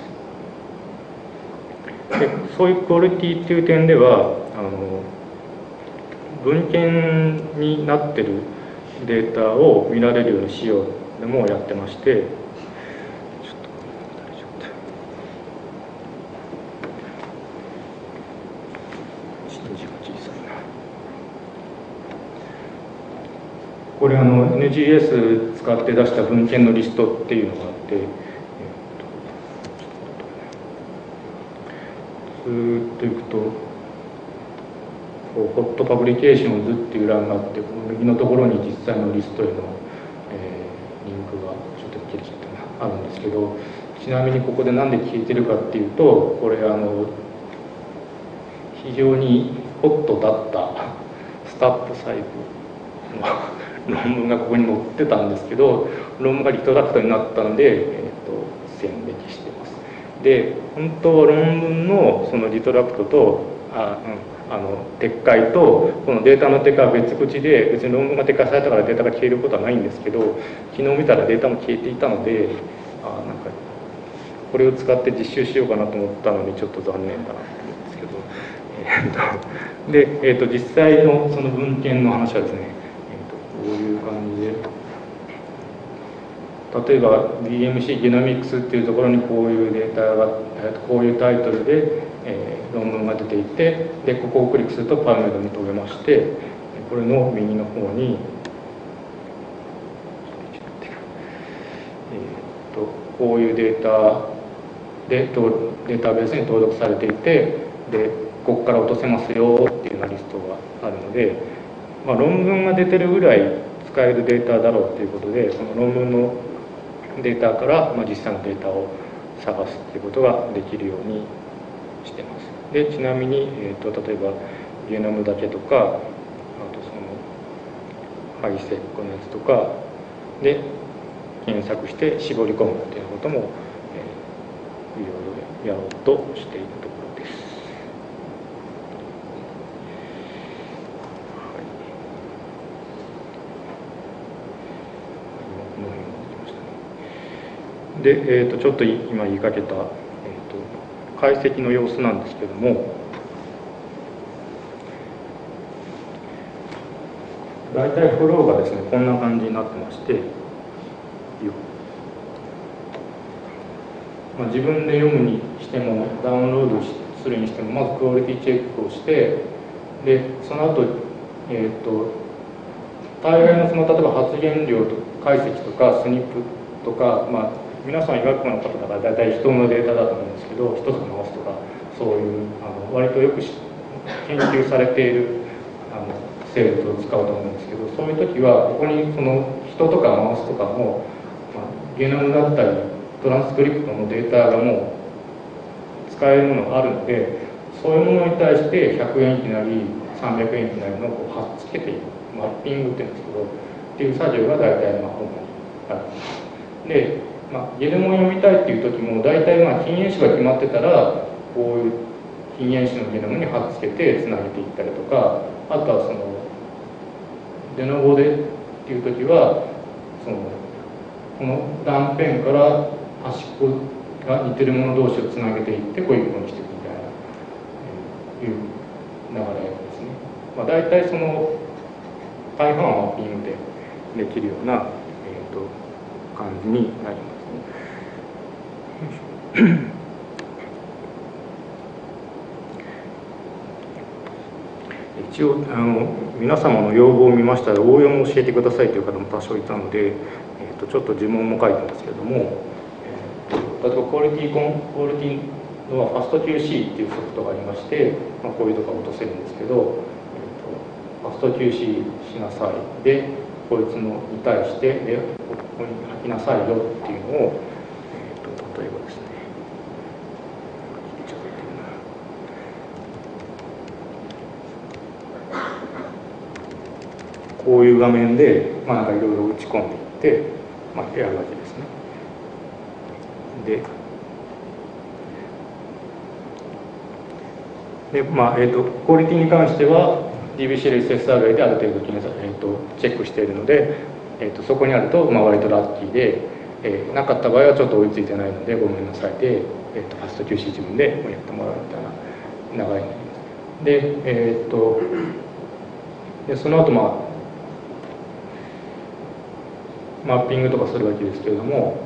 でそういうクオリティっていう点ではあの文献になってるデータを見られるようにしようでもやってまして、ちょっと字が小さいな。これあの エヌジーエス 使って出した文献のリストっていうのがあって、ずーっといくとホットパブリケーションズっていう欄があって、この右のところに実際のリストへの、えー、リンクがちょっと切れちゃったなあるんですけど、ちなみにここで何で消えてるかっていうと、これあの非常にホットだったスタップ細部の論文がここに載ってたんですけど、論文がリトラクトになったので、えー、と線引きしてます。で本当は論文のそのリトラクトとあ、うん、あの撤回とこのデータの撤回は別口で、別に論文が撤回されたからデータが消えることはないんですけど、昨日見たらデータも消えていたので、あなんかこれを使って実習しようかなと思ったのにちょっと残念だなと思うんですけど、えー、とで、えー、と実際のその文献の話はですね、えー、とこういう感じで。例えば ディーエムシー ゲノミックスっていうところにこういうデータがこういうタイトルで、えー、論文が出ていて、でここをクリックするとパーメドに飛べまして、これの右の方に、えー、とこういうデータでデータベースに登録されていて、でここから落とせますよっていうようなリストがあるので、まあ、論文が出てるぐらい使えるデータだろうということで、その論文のデータから、まあ、実際のデータを探すっていうことができるようにしてます。でちなみに、えー、と例えばゲノムだけとか、あとそのハイセックのやつとかで検索して絞り込むっていうことも、えー、いろいろやろうとしているところです。 で、えー、とちょっと今言いかけた、えー、と解析の様子なんですけども、大体フローがですねこんな感じになってまして、まあ、自分で読むにしてもダウンロードするにしてもまずクオリティチェックをして、でその後、えっ、ー、と大概のその例えば発言量と解析とかスニップとか、まあ、皆さん医学部の方だから大体人のデータだと思うんですけど、一つの直すとかそういうあの割とよく研究されているあの生物を使うと思うんですけど、そういう時はここにその人とかマウスとかの、まあ、ゲノムだったりトランスクリプトのデータがもう使えるものがあるので、そういうものに対してひゃくえん機なりさんびゃくえん機なりのこう貼っつけていくマッピングっていうんですけどっていう作業が大体まあ主にある。で、まあ、ゲノムを読みたいっていう時も大体まあ近縁種が決まってたらこういう近縁種のゲノムに貼っつけてつなげていったりとか、あとはそのデノボでっていう時はそのこの断片から端っこが似てるもの同士をつなげていってこういうふうにしていくみたいな、えー、いう流れですね。まあ、大体その大半はマッピングでできるような、えー、と感じになりますね。一応あの皆様の要望を見ましたら応用も教えてくださいという方も多少いたので、えー、とちょっと呪文も書いてますけれども、えー、と例えばクオリティコンクオリティのファスト キューシー っていうソフトがありまして、まあ、こういうとか落とせるんですけど、えー、とファスト キューシー しなさいでこいつのに対してでここに書きなさいよっていうのを、えー、と例えばですねこういう画面で、まあ、なんかいろいろ打ち込んでいって、まあ、やるわけですね。で、でまあえーと、クオリティに関しては ディービーシーエルエスエスアール である程度、えーと、チェックしているので、えーと、そこにあると、まあ、割とラッキーで、えー、なかった場合はちょっと追いついてないのでごめんなさいで、えーと、ファスト キューシー 自分でやってもらうみたいな流れになります。で、えーと、でその後、まあマッピングとかするわけですけれども、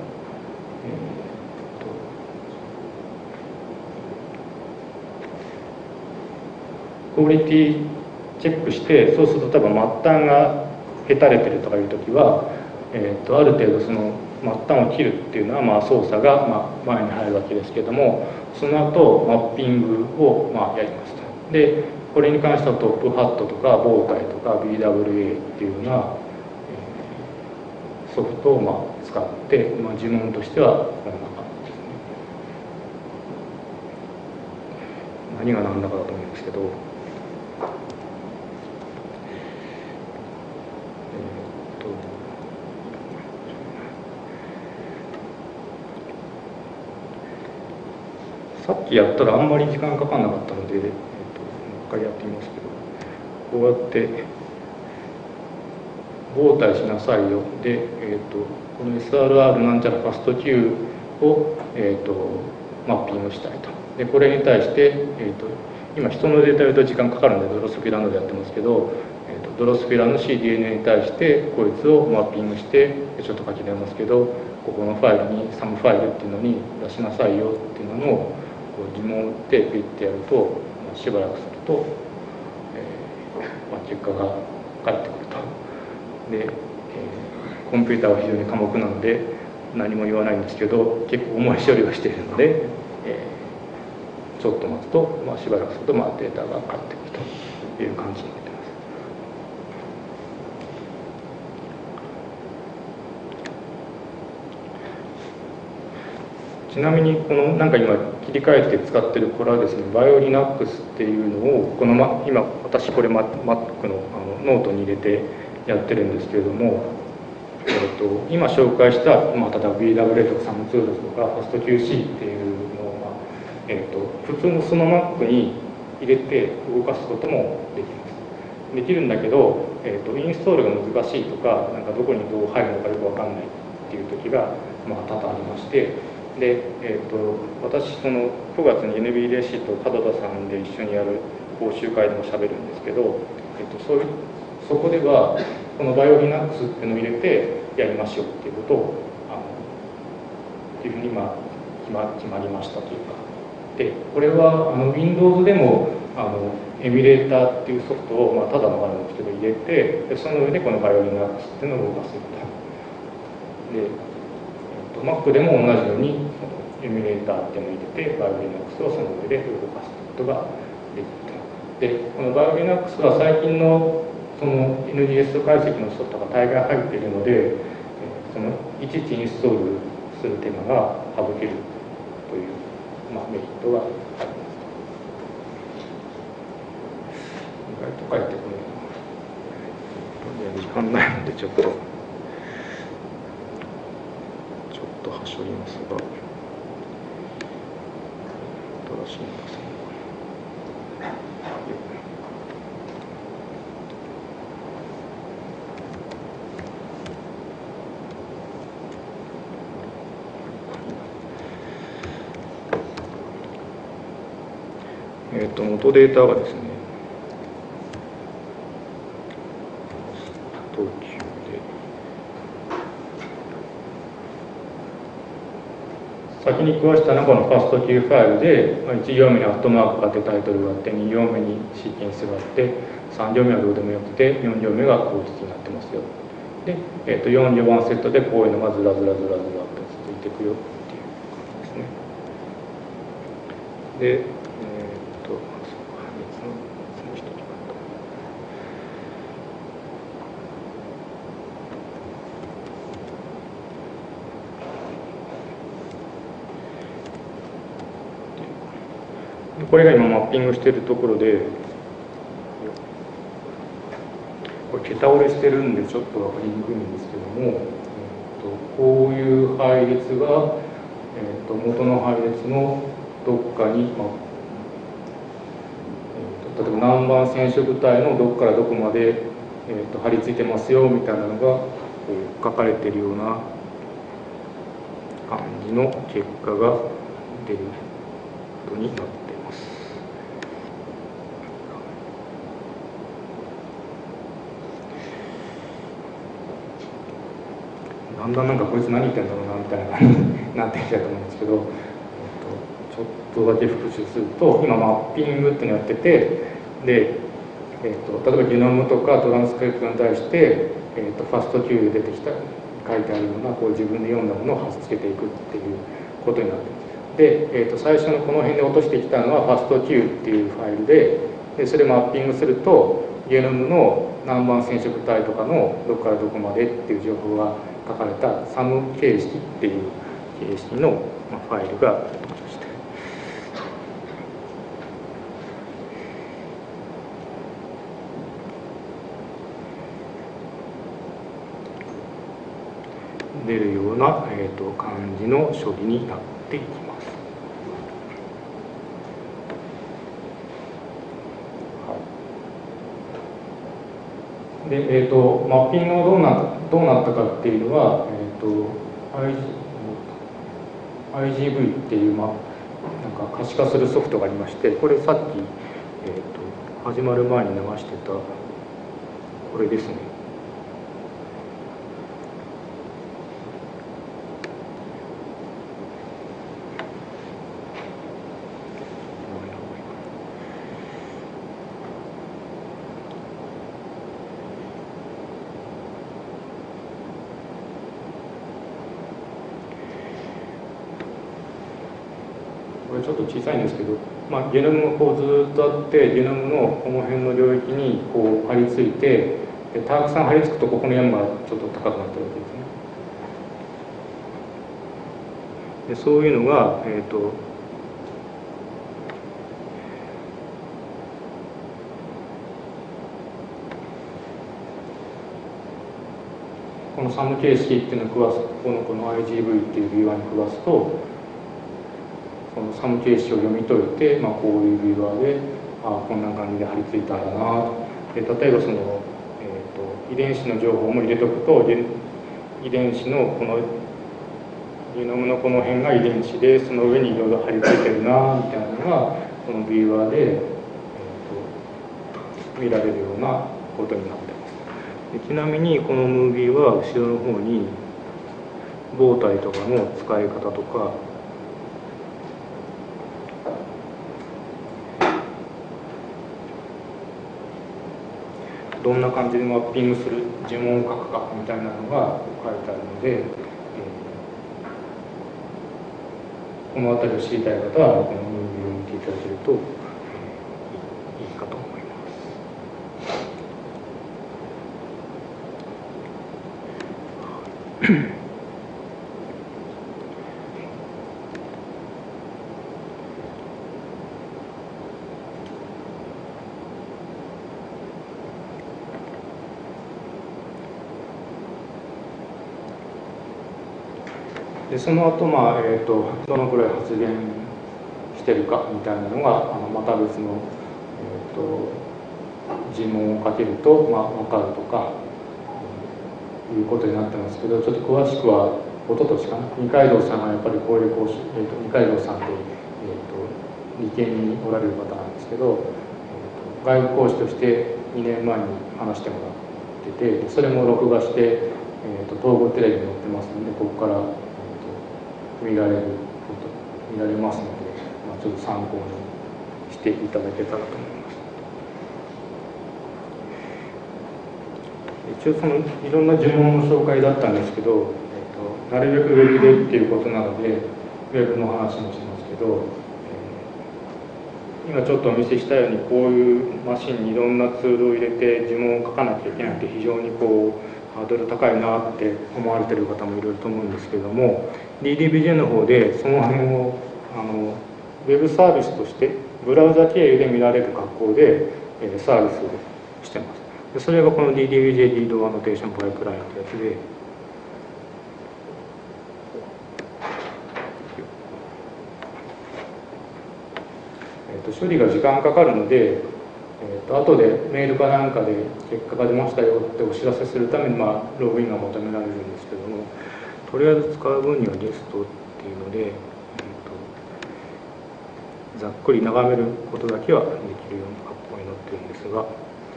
えー、クオリティチェックして、そうすると例えば末端がへたれてるとかいう時は、えー、とある程度その末端を切るっていうのはまあ操作がまあ前に入るわけですけれども、その後マッピングをまあやりますと。でこれに関してはトップハットとかボータイとか ビーダブリューエー っていうようなソフトをまあ使って、まあ、呪文としてはこんな感じですね。何が何だかだと思うんですけど、えー、っとさっきやったらあんまり時間かかんなかったので、えー、っともう一回やってみますけど、こうやって応対しなさいよで、えー、とこの エスアールアール なんちゃらファスト Q を、えー、とマッピングしたいと。でこれに対して、えー、と今人のデータやると時間かかるのでドロスフィラノでやってますけど、えー、とドロスフィラの シーディーエヌエー に対してこいつをマッピングしてちょっと書き出ますけど、ここのファイルにサムファイルっていうのに出しなさいよっていうのをこう疑問を打ってピッてやると、まあ、しばらくすると、えーまあ、結果が返ってくると。で、えー、コンピューターは非常に寡黙なので何も言わないんですけど、結構重い処理をしているので、えー、ちょっと待つと、まあ、しばらくすると、まあ、データが返ってくるという感じになっています。ちなみにこのなんか今切り替えて使ってるこれはですね、バイオリナックスっていうのをこの、ま、今私これ Mac の, あのノートに入れてやってるんですけれども、えー、と今紹介した、まあ、例えば ビーダブリュー とかサムツールズとかファスト キューシー っていうのを、えー、と普通のその Mac に入れて動かすこともできます。できるんだけど、えー、とインストールが難しいとか、なんかどこにどう入るのかよく分かんないっていう時が、 まあ、多々ありまして、で、えー、と私そのくがつに エヌビー レシーと門田さんで一緒にやる講習会でもしゃべるんですけど、えー、とそういうそこではこのバイオリナックスっていうのを入れてやりましょうっていうことをあのっていうふうにまあ決ま、決まりましたというか、でこれはあの Windows でもあのエミュレーターっていうソフトを、まあ、ただのがあるんですけど入れて、でその上でこのバイオリナックスっていうのを動かすと。で、えっと、Mac でも同じようにエミュレーターっていうのを入れてバイオリナックスをその上で動かすことができると。でこのバイオリナックスは最近のその エヌディーエス 解析のソフトが大概入っているので、そのいちいちインストールする手間が省けるという、まあ、メリットがあります。意外と書いてこれ時間ないのでちょっとちょっとはしょりますが、新しいんですね。えっと元データがですね、東急で先に詳したのはこのファスト Q ファイルでいち行目にアットマークがあってタイトルがあってに行目にシーケンスがあってさん行目はどうでもよくてよん行目が口実になってますよ。で、えっとよん行ワンセットでこういうのがずらずらずらずらと続いていくよっていう感じですね。で、えー、っと、そうか、別の、別の人とかと。これが今マッピングしているところで、これ桁折れしてるんでちょっと分かりにくいんですけども、えー、っとこういう配列が、えー、っと元の配列のどっかに、まあえー、例えば何番染色体のどこからどこまで、えー、と貼り付いてますよみたいなのがこう書かれているような感じの結果が出ることになっています。だんだんなんかこいつ何言ってんだろうなみたいな感じになってきたと思うんですけど、えっと、ちょっとだけ復習すると、今マッピングっていうのをやってて、で、えっと、例えばゲノムとかトランスクリプトに対して、えっと、ファスト Q で出てきた書いてあるようなこう自分で読んだものを貼っつけていくっていうことになってます。で、えっと、最初のこの辺で落としてきたのはファスト Q っていうファイルで、でそれマッピングするとゲノムの何番染色体とかのどこからどこまでっていう情報が書かれたサム形式っていう形式のファイルがありました。出るような、えーと、感じの処理になっていきます。はい、で、えーと、マッピングがどうな、どうなったかっていうのは、えーと、アイジーブイ っていう、まあ、なんか可視化するソフトがありまして、これさっき、えーと、始まる前に流してたこれですね。これちょっと小さいんですけど、まあ、ゲノムがこうずっとあって、ゲノムのこの辺の領域にこう貼り付いて、でたくさん貼り付くとここの山がちょっと高くなってるわけですね。でそういうのが、えーとこのサム形式っていうのを食わす、このこの アイジーブイ っていうビューアーに食わすと、このサム形式を読み解いて、まあ、こういうビューアーで、あこんな感じで貼り付いたんだなで、例えばその、えーと、遺伝子の情報も入れとくと、遺伝子のこのゲノムのこの辺が遺伝子で、その上にいろいろ貼り付いてるなみたいなのがこのビューワーで、えー、と見られるようなことになってます。でちなみにこのムービーは後ろの方に胴体とかの使い方とか、どんな感じでマッピングする呪文を書くかみたいなのが書いてあるので、えー、この辺りを知りたい方はこのムービーを見ていただけると、えー、いいかと思います。でその後、まあえーと、どのくらい発言してるかみたいなのがあのまた別の、えーと、尋問をかけると、まあ、分かるとかいうことになってますけど、ちょっと詳しくは一昨年かな、二階堂さんがやっぱり高齢講師、えーと、二階堂さんで、えーと、理系におられる方なんですけど、えーと、外部講師としてにねんまえに話してもらってて、それも録画して、えーと、東郷テレビに載ってますので、ここから見られる見られますので、まあ、ちょっと参考にしていただけたらと思います。一応そのいろんな呪文の紹介だったんですけど、えっと、なるべくウェブでっていうことなのでウェブの話もしますけど、えー、今ちょっとお見せしたようにこういうマシンにいろんなツールを入れて呪文を書かなきゃいけないって非常にこうハードル高いなって思われてる方もいろいろと思うんですけども、 ディーディービージェー の方でその辺をあのウェブサービスとしてブラウザ経由で見られる格好で、えー、サービスをしてます。でそれがこの ディーディービージェー リードアノテーションパイプラインというやつで、えー、と処理が時間かかるので、えー、と後でメールかなんかで結果が出ましたよってお知らせするために、まあ、ログインが求められるんですけども、とりあえず使う分にはゲストっていうので、えー、とざっくり眺めることだけはできるような格好になってるんですが、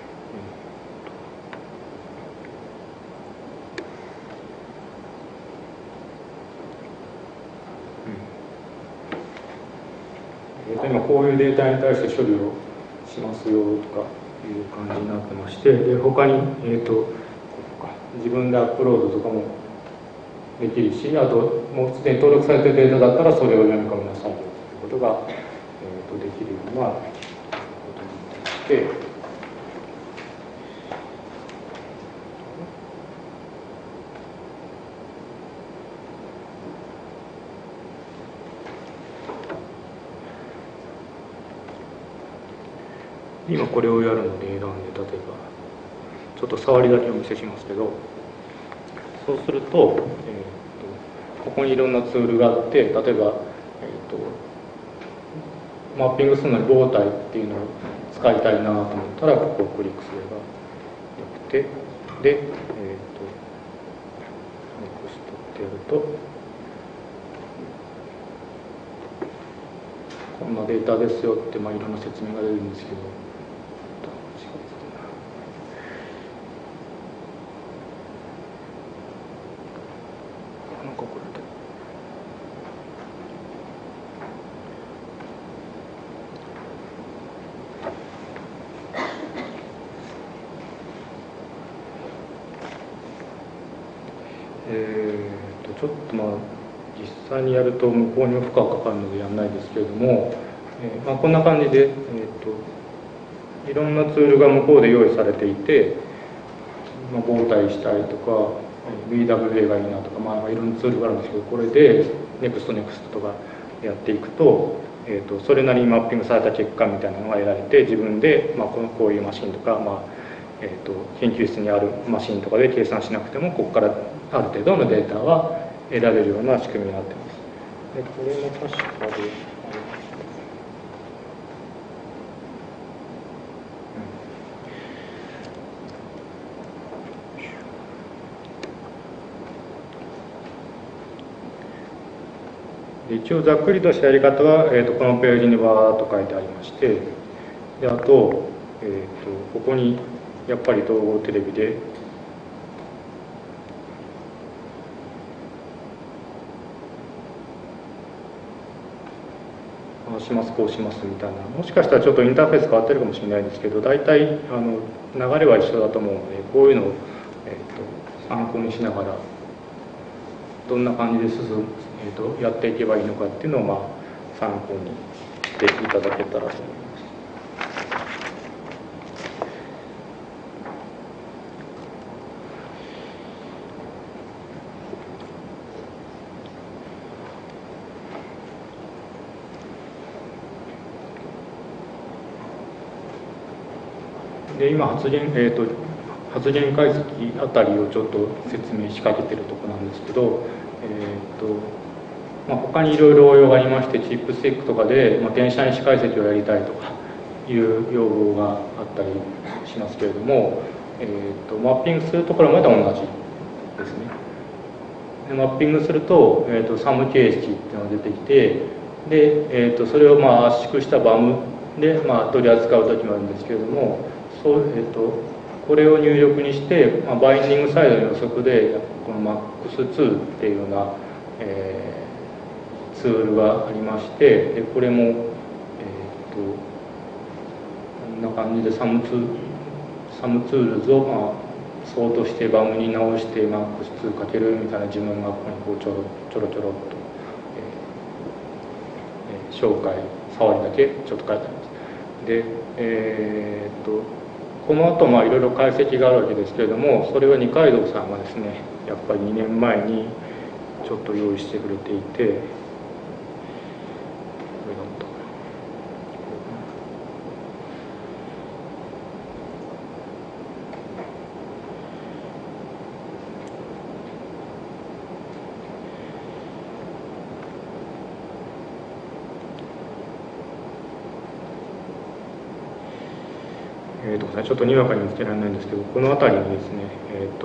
えー、と今こういうデータに対して処理をしますよとかいう感じになってまして、で他に、えー、と自分でアップロードとかもできるし、あともうすでに登録されているデータだったらそれを読み込みなさいよということが、えー、とできるようなことになっていて、今これをやるので選んで、例えばちょっと触りだけお見せしますけど、そうすると、えー、とここにいろんなツールがあって、例えば、えー、とマッピングするのに胴体っていうのを使いたいなと思ったらここをクリックすればよくて、で、えー、とネクストってやるとこんなデータですよって、まあ、いろんな説明が出るんですけど、えー、とちょっとまあ実際にやると向こうにも負荷がかかるのでやらないですけれども、えーまあ、こんな感じで、えー、といろんなツールが向こうで用意されていて、まあ、傍体したいとか ビーダブリューエー がいいなとか、まあ、いろんなツールがあるんですけど、これで ネクストネクスト とかやっていくと、えー、とそれなりにマッピングされた結果みたいなのが得られて、自分で、まあ、このこういうマシンとか、まあえー、と研究室にあるマシンとかで計算しなくてもここからある程度のデータは得られるような仕組みになっています。でこれも確かで、 一応ざっくりとしたやり方は、えー、とこのページにわーっと書いてありまして、であと、えー、とここにやっぱり統合テレビでああしますこうしますみたいな、もしかしたらちょっとインターフェース変わってるかもしれないですけど、大体あの流れは一緒だと思うので、こういうのを、えー、と参考にしながらどんな感じで進む、えー、とやっていけばいいのかっていうのを、まあ、参考にしていただけたらと思います。で今発言、えーと、発言解析あたりをちょっと説明しかけてるところなんですけど、えーとまあ、他にいろいろ応用がありまして、チップスティックとかで、まあ、電子暗視解析をやりたいとかいう要望があったりしますけれども、えーとマッピングするところまで同じですね。でマッピングすると、えーとサム形式っていうのが出てきて、で、えーとそれをまあ圧縮したバムで、まあ、取り扱う時もあるんですけれども、そう、えー、とこれを入力にして、まあ、バインディングサイドの予測でこの マックスツー っていうような、えー、ツールがありまして、でこれも、えー、とこんな感じでサムツーサムツールズを、まあ、ソートしてバムに直して マックスツー かけるみたいな呪文がここにこうちょろちょろちょろっと、えー、紹介触りだけちょっと書いてあります。で、えー、っとこの後まあいろいろ解析があるわけですけれども、それは二階堂さんがですね、やっぱりにねんまえにちょっと用意してくれていて、えーとちょっとにわかに見つけられないんですけど、この辺りにですね、えー、と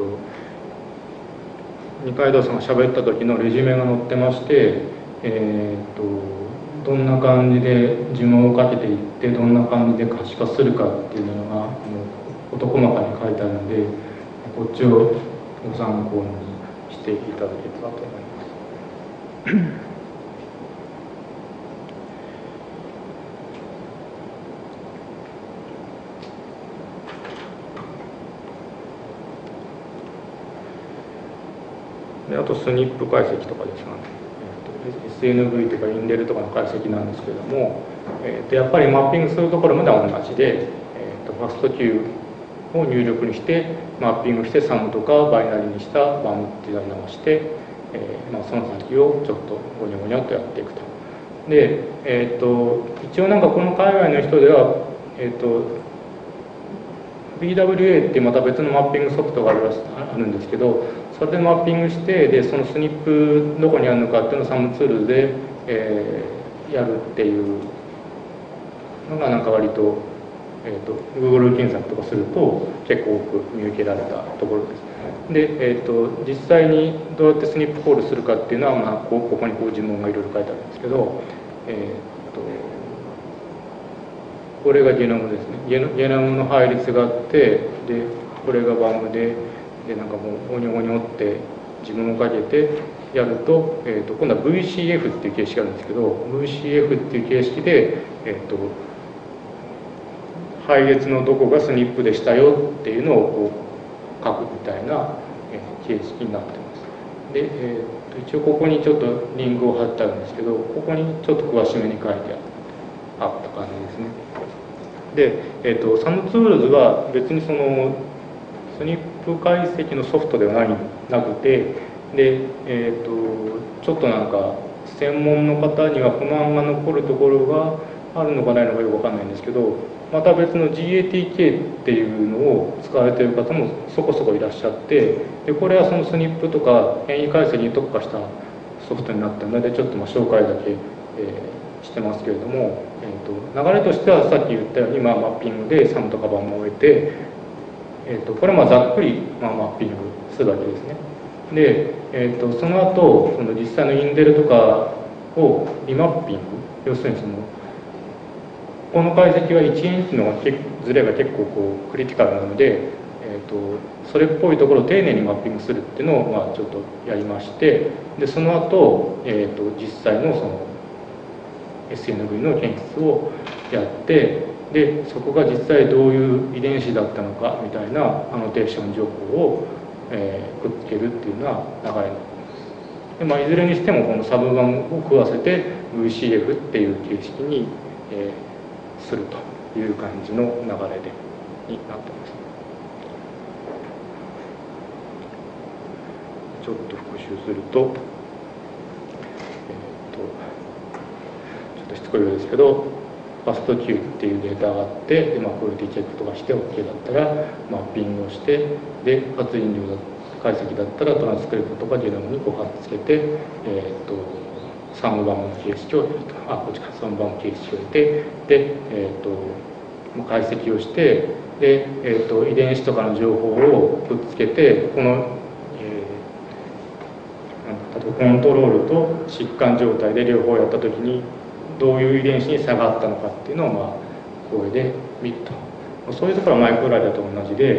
二階堂さんが喋った時のレジュメが載ってまして、えー、とどんな感じで呪文をかけていってどんな感じで可視化するかっていうのがもう事細かに書いてあるので、こっちをご参考にしていただけたらと思います。であとスニップ解析とかですが、ね、エスエヌブイ とかインデルとかの解析なんですけれども、えー、とやっぱりマッピングするところまでは同じで、えー、とファスト Q を入力にしてマッピングしてサムとかバイナリにしたバムっていうのを直して、えーまあ、その先をちょっとゴニョゴニョっとやっていくと。で、えー、と一応なんかこの海外の人では、えー、と ビーダブリューエー っていうまた別のマッピングソフトがあるあるんですけど、それでマッピングして、でそのスニップどこにあるのかっていうのをサムツールで、えー、やるっていうのがなんか割と、えー、と Google 検索とかすると結構多く見受けられたところです。で、えー、と実際にどうやってスニップコールするかっていうのは、まあ、こ, ここにこう呪文がいろいろ書いてあるんですけど、えー、とこれがゲノムですね。ゲノ、ゲノムの配列があって、でこれがバムで。でなんかもうゴニョゴニョって自分をかけてやると、えー、と今度は ブイシーエフ っていう形式があるんですけど ブイシーエフ っていう形式で、えー、と配列のどこがスニップでしたよっていうのをこう書くみたいな、えー、形式になってます。で、えー、と一応ここにちょっとリンクを貼ってあるんですけど、ここにちょっと詳しめに書いてあった感じですね。で、えー、とサムツールズは別にそのスニップ解析のソフトではないなくて、で、えー、とちょっとなんか専門の方には不満が残るところがあるのかないのかよく分かんないんですけど、また別の ジーエーティーケー っていうのを使われている方もそこそこいらっしゃって、でこれはそのスニップとか変異解析に特化したソフトになったのでちょっとまあ紹介だけ、えー、してますけれども、えー、と流れとしてはさっき言ったように、まあ、マッピングでサムとかバムを終えて、えー、とこれはまあざっくり、まあ、マッピングするわけですね。で、えー、とその後その実際のインデルとかをリマッピング、要するにそのこの解析はいちインチのズレが結構こうクリティカルなので、えー、とそれっぽいところを丁寧にマッピングするっていうのをまあちょっとやりまして、でその後、えー、と実際のその エスエヌブイ の検出をやって、でそこが実際どういう遺伝子だったのかみたいなアノテーション情報を、えー、くっつけるっていうような流れになります。で、まあ、いずれにしてもこのサブ版を食わせて ブイシーエフ っていう形式に、えーするという感じの流れでになってます。ちょっと復習すると、えー、とちょっとしつこいようですけど、ファスト Q っていうデータがあって、で、まあ、クオリティチェックとかして OK だったらマッピングをして、で発引量解析だったらトランスクリプトとかゲノムにこう貼っつけて、えー、とサムバムの形式を得ると、あ、こっちか、サムバムの形式を得て、で、えー、と解析をして、で、えー、と遺伝子とかの情報をくっつけて、この、えー、例えばコントロールと疾患状態で両方やったときにどういう遺伝子に差があったのかっていうのを、まあ、これで見ると。そういうところはマイクロライダーと同じで、え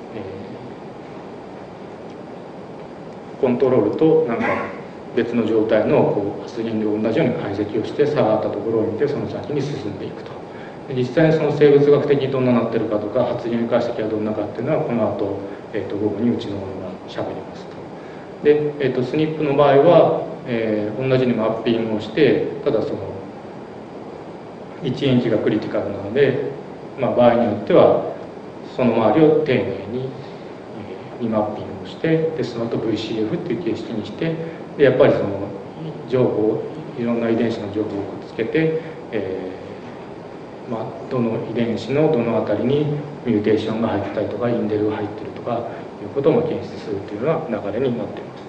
ー、コントロールとなんか別の状態のこう発現量と同じように解析をして差があったところを見てその先に進んでいくと。で実際にその生物学的にどんななってるかとか発現解析はどんなかっていうのはこの後、えー、と午後にうちの者がしゃべりますと。で、えー、とスニップの場合は、えー、同じにマッピングをしてただそのいちインチがクリティカルなので、まあ、場合によってはその周りを丁寧にリマッピングをしてでその後 ブイシーエフ っていう形式にしてでやっぱりその情報いろんな遺伝子の情報をくっつけて、えーまあ、どの遺伝子のどのあたりにミューテーションが入ってたりとかインデルが入ってるとかいうことを検出するというような流れになっています。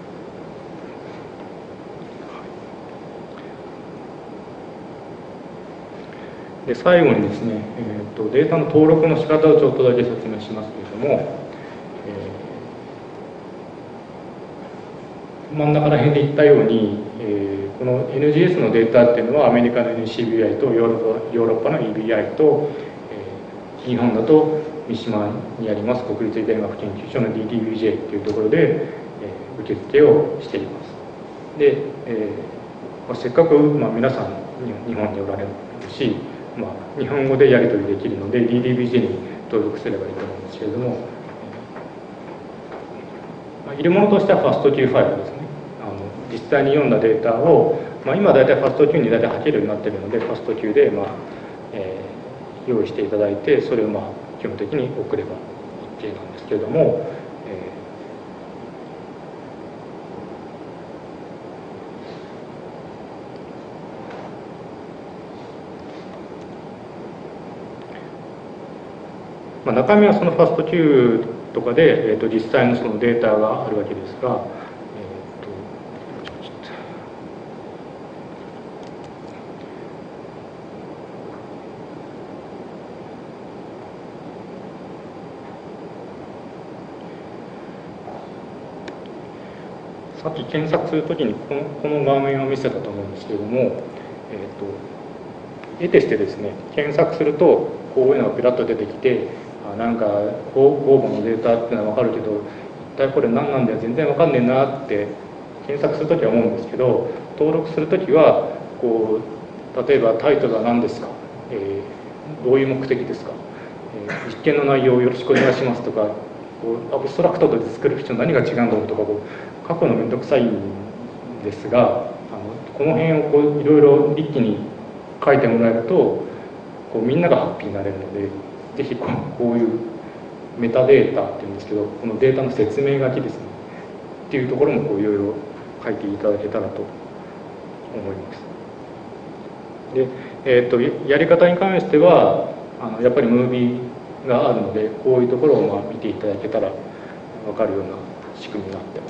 で最後にですね、えーと、データの登録の仕方をちょっとだけ説明しますけれども、えー、真ん中ら辺で言ったように、えー、この エヌジーエス のデータっていうのはアメリカの エヌシービーアイ とヨーロッパ、ヨーロッパの イービーアイ と、えー、日本だと三島にあります国立遺伝学研究所の ディーディービージェー っていうところで、えー、受付をしています。で、えーまあ、せっかく、まあ、皆さん日本におられるしまあ、日本語でやり取りできるので ディーディービージェー に登録すればいいと思うんですけれども、まあ、入れ物としてはファスト Q ファイルですね。あの実際に読んだデータを、まあ、今大体ファスト Q に大体吐けるようになっているのでファスト Q で、まあえー、用意していただいてそれをまあ基本的に送れば OK なんですけれども、えーまあ、中身はそのファスト Q とかで、えー、と実際のそのデータがあるわけですが、えー、とさっき検索するときにこの、この画面を見せたと思うんですけれども、えー、と得てしてですね検索するとこういうのがピラッと出てきてなんか公募のデータっていうのは分かるけど一体これ何なんだよ全然分かんねえなって検索するときは思うんですけど登録するときはこう例えばタイトルは何ですか、えー、どういう目的ですか、えー、実験の内容をよろしくお願いしますとかこうアブストラクトで作る人何が違うんだろうとかこう書くのめんどくさいんですがあのこの辺をこういろいろ一気に書いてもらえるとこうみんながハッピーになれるので。ぜひこういうメタデータっていうんですけどこのデータの説明書きですねっていうところもこういろいろ書いていただけたらと思います。で、えー、とやり方に関してはあのやっぱりムービーがあるのでこういうところをまあ見ていただけたら分かるような仕組みになって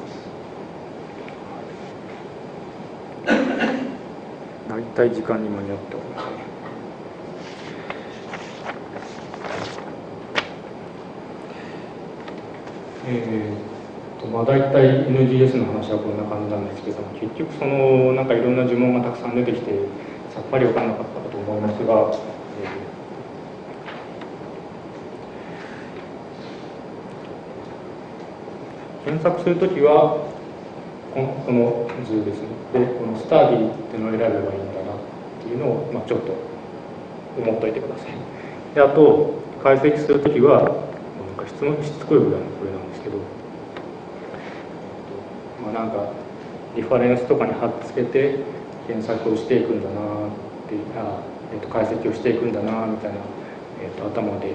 ます。大体時間に間に合っておりますね。えー、 とまあ、大体 エヌジーエス の話はこんな感じなんですけども、結局そのなんかいろんな呪文がたくさん出てきてさっぱり分からなかったかと思いますが、えー、検索するときはこの、この図ですね。で、このスタディっていうのを選べばいいんだなっていうのを、まあ、ちょっと思っといてください。で、あと解析するときはなんか質問しつこいぐらいのこれなんですけど、まあ、なんかリファレンスとかに貼っつけて検索をしていくんだなってあ、えー、と解析をしていくんだなみたいな、えー、と頭で、え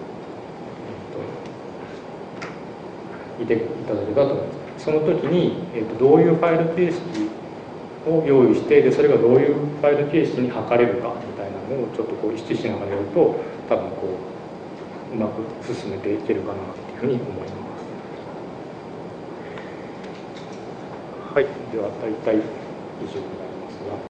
ー、と見ていただければと思います。その時に、えー、とどういうファイル形式を用意して、でそれがどういうファイル形式に測れるかみたいなのをちょっとこう意識しながらやると、多分こううまく進めていけるかなっていうふうに思います。はい、では大体以上になりますが。